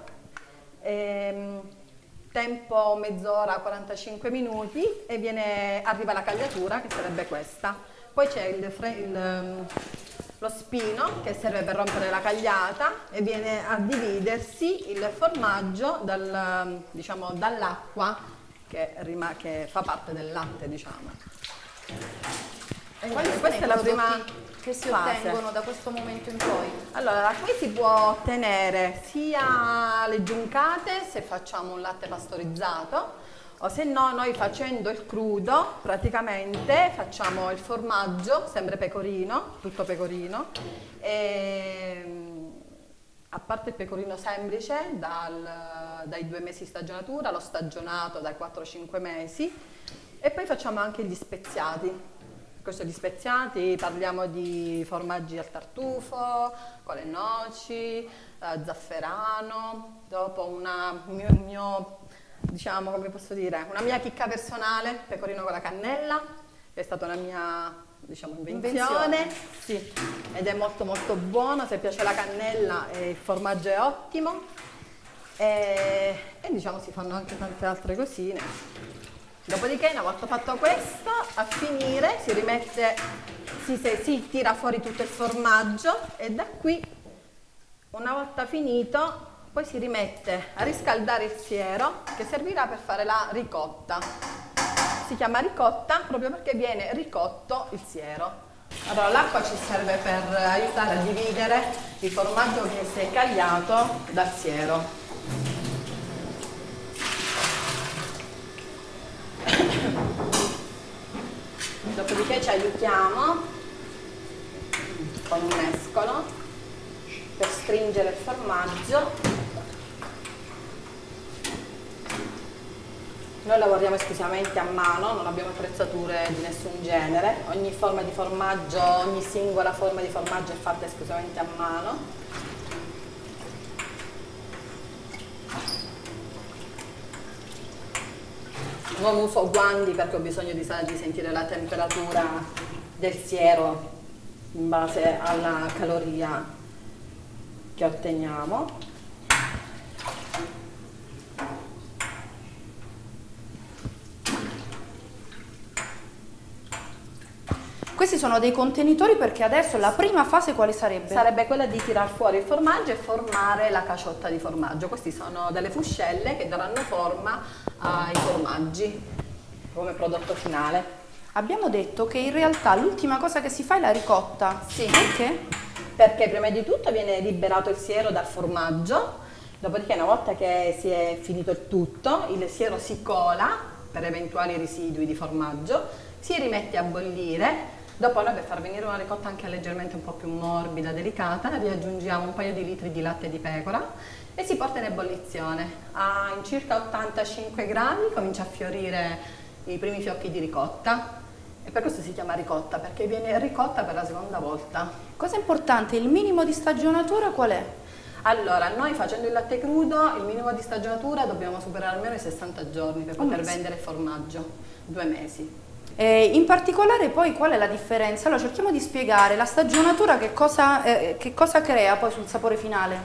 tempo mezz'ora, 45 minuti, e arriva la cagliatura, che sarebbe questa. Poi c'è lo spino che serve per rompere la cagliata, e viene a dividersi il formaggio dall'acqua che fa parte del latte, diciamo. Questa è la prima che si ottengono da questo momento in poi? Allora, qui si può ottenere sia le giuncate se facciamo un latte pastorizzato, o se no noi facendo il crudo praticamente facciamo il formaggio, sempre pecorino, tutto pecorino, e a parte il pecorino semplice dai 2 mesi di stagionatura, lo stagionato dai 4-5 mesi, e poi facciamo anche gli speziati. Gli speziati, parliamo di formaggi al tartufo, con le noci, zafferano. Dopo un mio diciamo, come posso dire, una mia chicca personale, pecorino con la cannella, è stata una mia, diciamo, invenzione. Sì, ed è molto molto buono, se piace la cannella il formaggio è ottimo e diciamo si fanno anche tante altre cosine. Dopodiché, una volta fatto questo, a finire si rimette, si tira fuori tutto il formaggio e da qui, una volta finito, poi si rimette a riscaldare il siero che servirà per fare la ricotta. Si chiama ricotta proprio perché viene ricotto il siero. Allora, l'acqua ci serve per aiutare a dividere il formaggio che si è cagliato dal siero. Dopodiché ci aiutiamo con un mescolo per stringere il formaggio. Noi lavoriamo esclusivamente a mano, non abbiamo attrezzature di nessun genere. Ogni forma di formaggio, ogni singola forma di formaggio è fatta esclusivamente a mano. Non uso guanti perché ho bisogno di sentire la temperatura del siero in base alla caloria che otteniamo. Questi sono dei contenitori perché adesso la prima fase quale sarebbe? Sarebbe quella di tirar fuori il formaggio e formare la caciotta di formaggio. Questi sono delle fuscelle che daranno forma ai formaggi come prodotto finale. Abbiamo detto che in realtà l'ultima cosa che si fa è la ricotta. Sì. Perché? Perché prima di tutto viene liberato il siero dal formaggio, dopodiché una volta che si è finito il tutto, il siero si cola per eventuali residui di formaggio, si rimette a bollire. Dopo noi, per far venire una ricotta anche leggermente un po' più morbida, delicata, riaggiungiamo un paio di litri di latte di pecora e si porta in ebollizione. In circa 85 gradi comincia a fiorire i primi fiocchi di ricotta e per questo si chiama ricotta, perché viene ricotta per la seconda volta. Cosa importante, il minimo di stagionatura qual è? Allora, noi facendo il latte crudo, il minimo di stagionatura dobbiamo superare almeno i 60 giorni per poter vendere il formaggio, 2 mesi. In particolare poi qual è la differenza? Allora cerchiamo di spiegare la stagionatura che cosa crea poi sul sapore finale?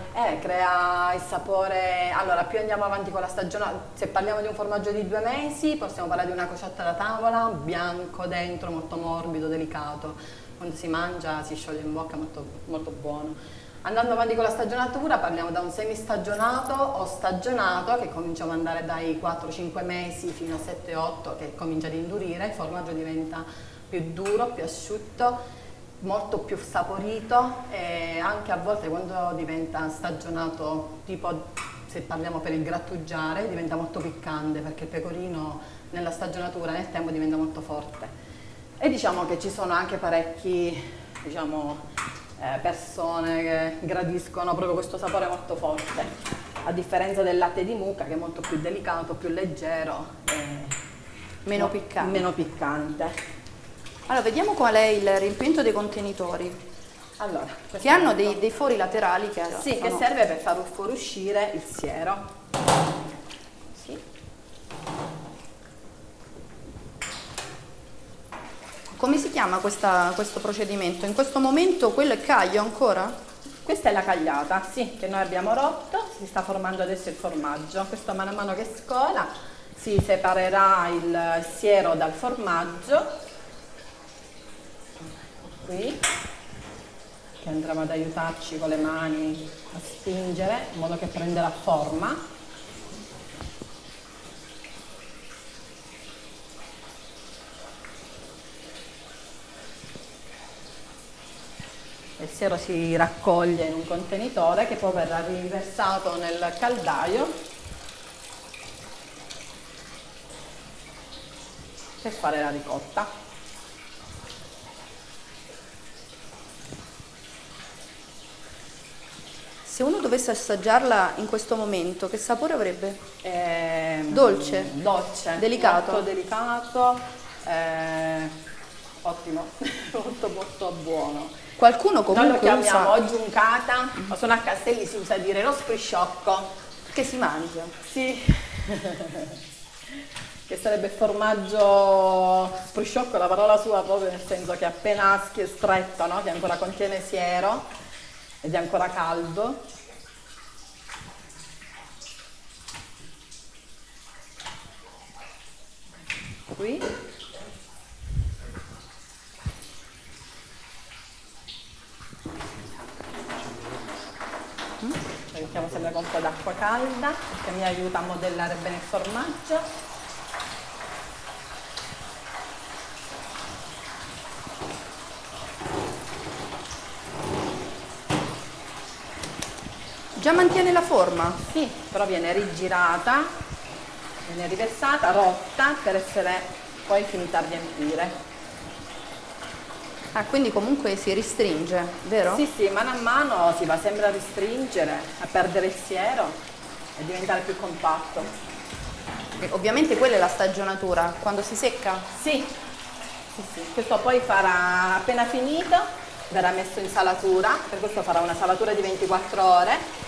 Crea il sapore, allora più andiamo avanti con la stagionatura, se parliamo di un formaggio di 2 mesi possiamo parlare di una cociotta da tavola, bianco dentro, molto morbido, delicato, quando si mangia si scioglie in bocca, molto, molto buono. Andando avanti con la stagionatura parliamo da un semistagionato o stagionato che cominciamo ad andare dai 4-5 mesi fino a 7-8 che comincia ad indurire, il formaggio diventa più duro, più asciutto, molto più saporito e anche a volte quando diventa stagionato, tipo se parliamo per il grattugiare, diventa molto piccante perché il pecorino nella stagionatura nel tempo diventa molto forte. E diciamo che ci sono anche parecchi, diciamo, persone che gradiscono proprio questo sapore molto forte, a differenza del latte di mucca che è molto più delicato, più leggero e meno piccante. Allora, vediamo qual è il riempimento dei contenitori. Allora, che hanno dei fori laterali che che serve per far fuoriuscire il siero. Sì. Come si chiama questo procedimento? In questo momento quello è caglio ancora? Questa è la cagliata, sì, che noi abbiamo rotto, si sta formando adesso il formaggio. Questo mano a mano che scola si separerà il siero dal formaggio. Qui, che andremo ad aiutarci con le mani a spingere in modo che prenderà forma. Il siero si raccoglie in un contenitore che poi verrà riversato nel caldaio per fare la ricotta. Se uno dovesse assaggiarla in questo momento, che sapore avrebbe? Dolce? Dolce. Delicato? Molto delicato, ottimo, molto molto buono. Qualcuno comunque noi lo chiamiamo giuncata, ma sono a Castelli si usa dire lo sprisciocco. Che si mangia? Sì. Che sarebbe formaggio sprusciocco, la parola sua proprio nel senso che appena stretto, no? Che ancora contiene siero ed è ancora caldo. Qui. Mettiamo sempre con un po' d'acqua calda che mi aiuta a modellare bene il formaggio. Già mantiene la forma? Sì, però viene rigirata, viene riversata, rotta per essere poi finita a riempire. Ah, quindi comunque si ristringe, vero? Sì, sì, mano a mano si va sempre a ristringere, a perdere il siero e diventare più compatto. E ovviamente quella è la stagionatura, quando si secca? Sì, sì, sì. Questo poi farà, appena finito, verrà messo in salatura, per questo farà una salatura di 24 ore.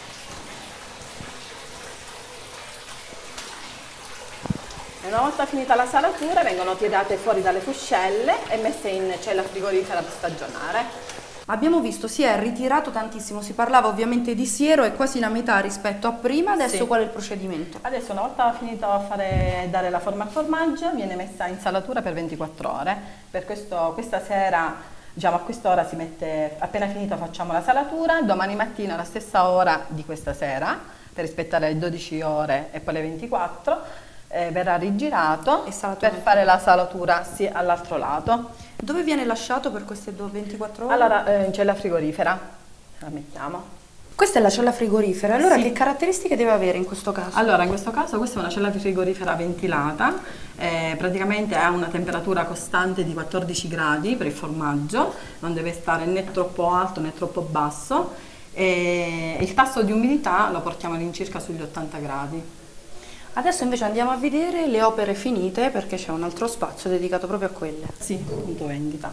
E una volta finita la salatura vengono tirate fuori dalle fuscelle e messe in cella frigorifera per stagionare. Abbiamo visto si è ritirato tantissimo, si parlava ovviamente di siero, è quasi la metà rispetto a prima, adesso Sì. qual è il procedimento? Adesso una volta finito a dare la forma al formaggio viene messa in salatura per 24 ore. Per questo questa sera, diciamo a quest'ora si mette, appena finito facciamo la salatura, domani mattina alla stessa ora di questa sera, per rispettare le 12 ore e poi le 24, verrà rigirato per fare la salatura sì, all'altro lato. Dove viene lasciato per queste 24 ore? Allora, in cella frigorifera la mettiamo. Questa è la cella frigorifera, allora Sì. che caratteristiche deve avere in questo caso? Allora, in questo caso questa è una cella frigorifera ventilata, praticamente ha una temperatura costante di 14 gradi per il formaggio, non deve stare né troppo alto né troppo basso, e il tasso di umidità lo portiamo all'incirca sugli 80 gradi. Adesso invece andiamo a vedere le opere finite perché c'è un altro spazio dedicato proprio a quelle. Sì, punto vendita.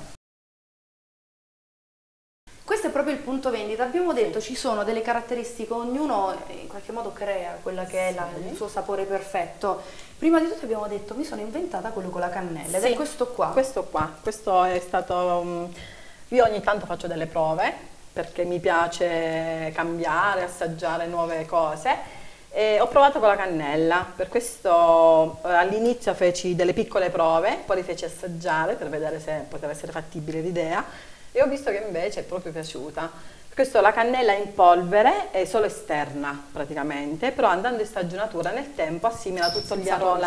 Questo è proprio il punto vendita, abbiamo detto ci sono delle caratteristiche, ognuno in qualche modo crea quella che è il suo sapore perfetto. Prima di tutto abbiamo detto mi sono inventata quello con la cannella ed Sì, è questo qua. Questo è stato... Io ogni tanto faccio delle prove perché mi piace cambiare, assaggiare nuove cose. E ho provato con la cannella, per questo all'inizio feci delle piccole prove, poi li feci assaggiare per vedere se poteva essere fattibile l'idea e ho visto che invece è proprio piaciuta. Per questo la cannella in polvere è solo esterna praticamente, però andando in stagionatura nel tempo assimila tutto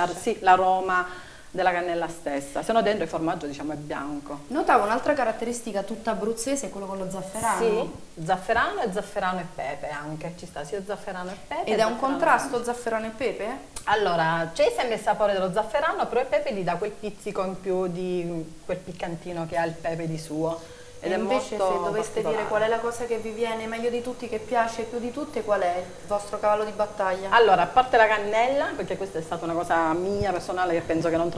l'aroma della cannella stessa, se no dentro il formaggio diciamo è bianco. Notavo un'altra caratteristica tutta abruzzese, quello con lo zafferano. Sì, zafferano e pepe anche, ci sta sia zafferano e pepe. Ed è un contrasto zafferano e pepe? Allora, c'è sempre il sapore dello zafferano, però il pepe gli dà quel pizzico in più di quel piccantino che ha il pepe di suo. Ed invece se doveste dire qual è la cosa che vi viene meglio di tutti, che piace più di tutte, qual è il vostro cavallo di battaglia? Allora, a parte la cannella, perché questa è stata una cosa mia personale che penso che non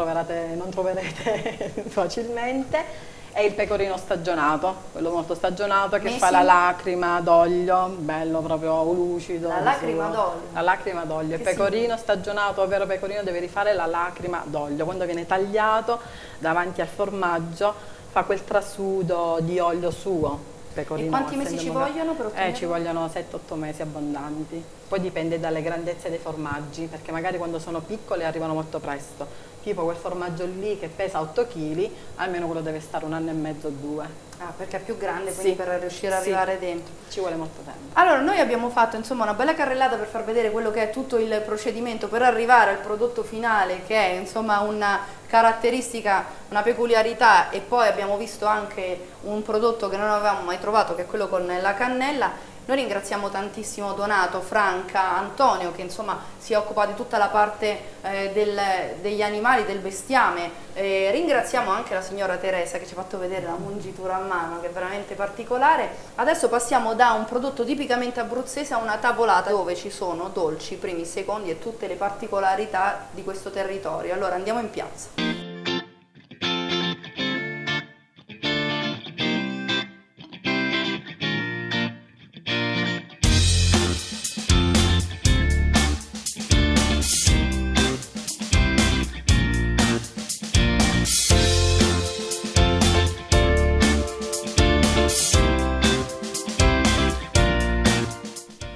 troverete facilmente, è il pecorino stagionato, quello molto stagionato che fa la lacrima d'olio, bello proprio lucido. La lacrima d'olio? La lacrima d'olio, il pecorino stagionato, ovvero pecorino deve rifare la lacrima d'olio, quando viene tagliato davanti al formaggio fa quel trasudo di olio suo. Pecorino, e quanti mesi ci vogliono per ottenere? Ci vogliono 7-8 mesi abbondanti. Poi dipende dalle grandezze dei formaggi, perché magari quando sono piccoli arrivano molto presto. Tipo quel formaggio lì che pesa 8 kg, almeno quello deve stare 1 anno e mezzo o 2. Ah, perché è più grande, quindi per riuscire ad arrivare dentro. Ci vuole molto tempo. Allora, noi abbiamo fatto insomma una bella carrellata per far vedere quello che è tutto il procedimento per arrivare al prodotto finale, che è insomma una caratteristica, una peculiarità, e poi abbiamo visto anche un prodotto che non avevamo mai trovato, che è quello con la cannella. Noi ringraziamo tantissimo Donato, Franca, Antonio, che insomma si occupa di tutta la parte degli animali, del bestiame. Ringraziamo anche la signora Teresa che ci ha fatto vedere la mungitura a mano, che è veramente particolare. Adesso passiamo da un prodotto tipicamente abruzzese a una tavolata dove ci sono dolci, primi, secondi e tutte le particolarità di questo territorio. Allora andiamo in piazza.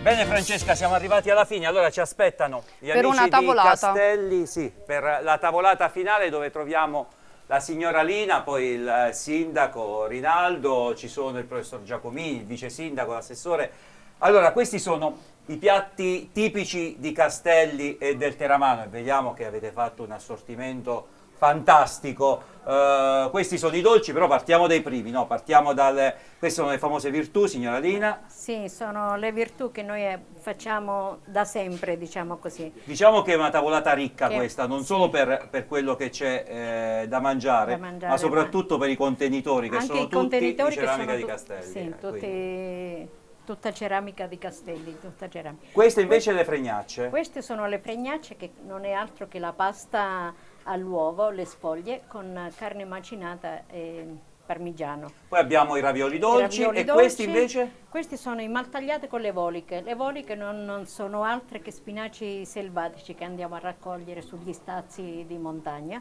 Bene Francesca, siamo arrivati alla fine, allora ci aspettano gli Per amici una di tavolata. Castelli, sì, per la tavolata finale dove troviamo la signora Lina, poi il sindaco Rinaldo, ci sono il professor Giacomini, il vice sindaco, l'assessore. Allora, questi sono i piatti tipici di Castelli e del Teramano e vediamo che avete fatto un assortimento fantastico. Questi sono i dolci, però partiamo dai primi, no? Partiamo queste sono le famose virtù, signora Lina. Sì, sono le virtù che noi facciamo da sempre, diciamo così. Diciamo che è una tavolata ricca questa, non sì, solo per quello che c'è da mangiare, ma soprattutto per i contenitori, che anche sono i contenitori tutti di ceramica che di sono Castelli. Sì, tutta ceramica di Castelli, tutta ceramica. Queste invece le fregnacce? Queste sono le fregnacce, che non è altro che la pasta all'uovo, le sfoglie, con carne macinata e parmigiano. Poi abbiamo i ravioli dolci e questi invece? Questi sono i maltagliati con le voliche. Le voliche non sono altre che spinaci selvatici che andiamo a raccogliere sugli stazzi di montagna.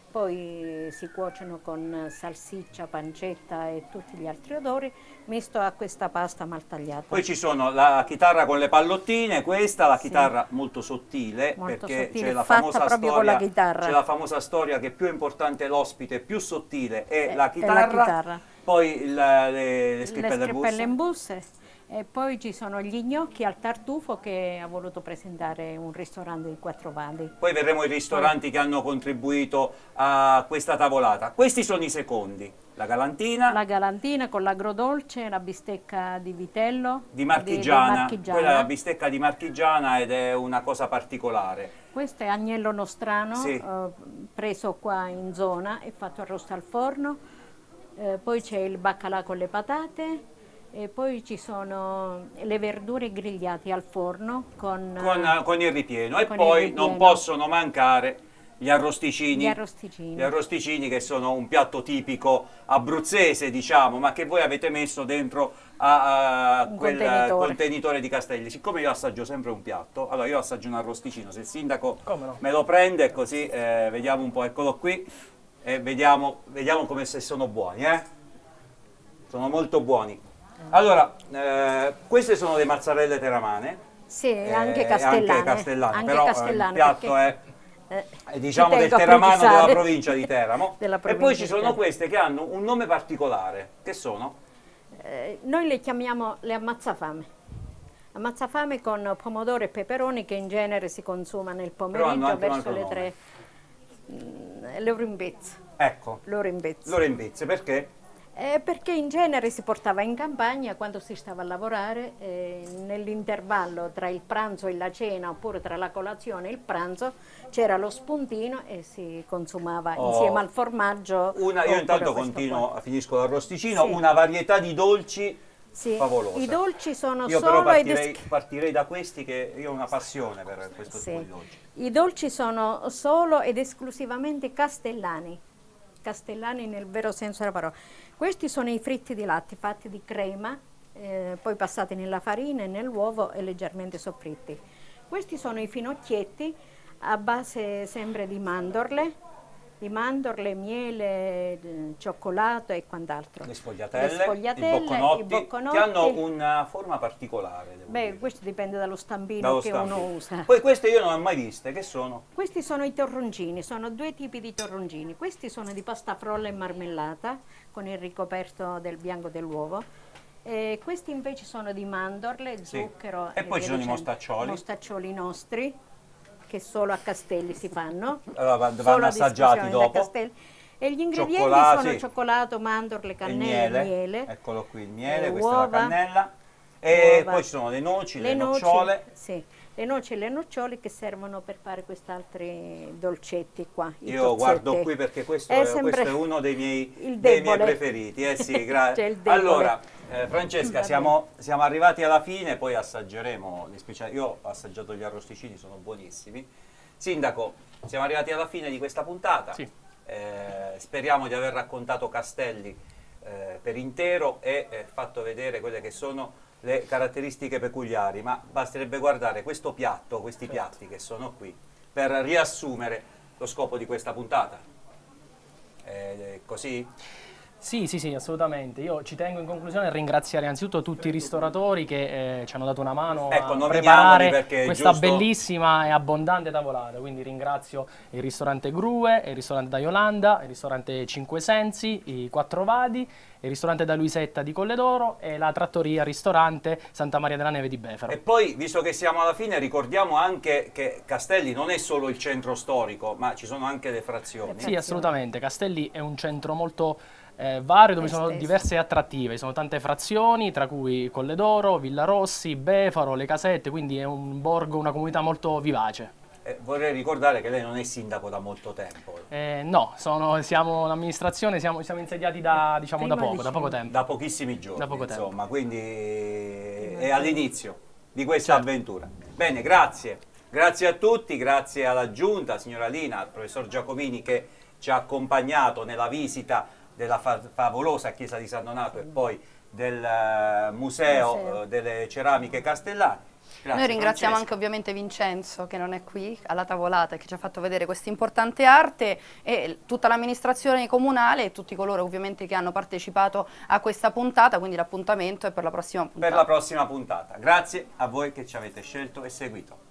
Poi si cuociono con salsiccia, pancetta e tutti gli altri odori, misto a questa pasta maltagliata. Poi ci sono la chitarra con le pallottine, questa la chitarra molto sottile, molto perché sottile, c'è la fatta famosa proprio storia, con la chitarra. c'è la famosa storia che più è importante l'ospite, più sottile è la È chitarra, poi le scrippelle in busse. E poi ci sono gli gnocchi al tartufo che ha voluto presentare un ristorante di Quattro Vadi. Poi vedremo i ristoranti che hanno contribuito a questa tavolata. Questi sono i secondi. La galantina. La galantina con l'agrodolce, la bistecca di vitello. Di marchigiana. Quella è la bistecca di marchigiana ed è una cosa particolare. Questo è agnello nostrano, sì, preso qua in zona e fatto arrosto al forno. Poi c'è il baccalà con le patate. E poi ci sono le verdure grigliate al forno con il ripieno. E poi non possono mancare gli arrosticini. Gli arrosticini che sono un piatto tipico abruzzese, diciamo, ma che voi avete messo dentro a quel contenitore di Castelli. Siccome io assaggio sempre un piatto, allora io assaggio un arrosticino. Se il sindaco me lo prende, così vediamo un po', eccolo qui, e vediamo come se sono buoni, Sono molto buoni. Allora, queste sono le mozzarelle teramane. Sì, anche castellane. Anche però il piatto è diciamo del teramano della provincia di Teramo. E poi ci sono queste che hanno un nome particolare. Che sono? Noi le chiamiamo le ammazzafame. Ammazzafame con pomodoro e peperoni, che in genere si consuma nel pomeriggio verso le 3. L'orimbezzo. Ecco. L'orimbezzo, perché? Perché in genere si portava in campagna quando si stava a lavorare, nell'intervallo tra il pranzo e la cena, oppure tra la colazione e il pranzo, c'era lo spuntino e si consumava insieme al formaggio. Io intanto finisco l'arrosticino, una varietà di dolci favolosa. I dolci sono io solo... però partirei da questi, che io ho una passione per questo tipo di dolci. I dolci sono solo ed esclusivamente castellani. Castellani nel vero senso della parola. Questi sono i fritti di latte fatti di crema, poi passati nella farina e nell'uovo e leggermente soffritti. Questi sono i finocchietti a base sempre di mandorle, miele, cioccolato e quant'altro. Le sfogliatelle, i bocconotti, che hanno una forma particolare. Questo dipende dallo stampino che uno usa. Poi queste io non le ho mai viste, che sono? Questi sono i torroncini, sono due tipi di torroncini. Questi sono di pasta frolla e marmellata con il ricoperto del bianco dell'uovo. Questi invece sono di mandorle, zucchero e poi ci sono i mostaccioli. Mostaccioli nostri, che solo a Castelli si fanno, vanno assaggiati dopo. E gli ingredienti sono cioccolato, mandorle, cannella e miele. Eccolo qui il miele, questa è la cannella. E poi ci sono le noci, le nocciole. Le noci e le nocciole che servono per fare quest'altri dolcetti qua. Io guardo qui perché questo è uno dei miei preferiti. Grazie. Allora, Francesca, siamo arrivati alla fine, poi assaggeremo le speciali. Io ho assaggiato gli arrosticini, sono buonissimi. Sindaco, siamo arrivati alla fine di questa puntata. Sì. Speriamo di aver raccontato Castelli per intero e fatto vedere quelle che sono le caratteristiche peculiari, ma basterebbe guardare questo piatto, questi piatti che sono qui, per riassumere lo scopo di questa puntata. Così? Sì, sì, sì, assolutamente. Io ci tengo in conclusione a ringraziare innanzitutto tutti i ristoratori che ci hanno dato una mano a preparare questa bellissima e abbondante tavolata. Quindi ringrazio il ristorante Grue, il ristorante da Yolanda, il ristorante Cinque Sensi, i Quattro Vadi, il ristorante da Luisetta di Colledoro e la trattoria ristorante Santa Maria della Neve di Befero. E poi, visto che siamo alla fine, ricordiamo anche che Castelli non è solo il centro storico, ma ci sono anche le frazioni. Sì, assolutamente. Castelli è un centro molto vario, dove sono diverse attrattive, sono tante frazioni, tra cui Colledoro, Villarossi, Befaro, Le Casette, quindi è un borgo, una comunità molto vivace. Vorrei ricordare che lei non è sindaco da molto tempo. No, siamo l'amministrazione, siamo insediati da poco tempo. Da pochissimi giorni, da poco insomma, tempo. quindi è all'inizio di questa avventura. Bene, grazie. Grazie a tutti, grazie alla Giunta, signora Lina, al professor Giacomini che ci ha accompagnato nella visita della favolosa chiesa di San Donato e poi del museo delle ceramiche castellane. Grazie, noi ringraziamo anche ovviamente Vincenzo che non è qui alla tavolata e che ci ha fatto vedere questa importante arte, e tutta l'amministrazione comunale e tutti coloro ovviamente che hanno partecipato a questa puntata, quindi l'appuntamento è per la prossima puntata. Per la prossima puntata. Grazie a voi che ci avete scelto e seguito.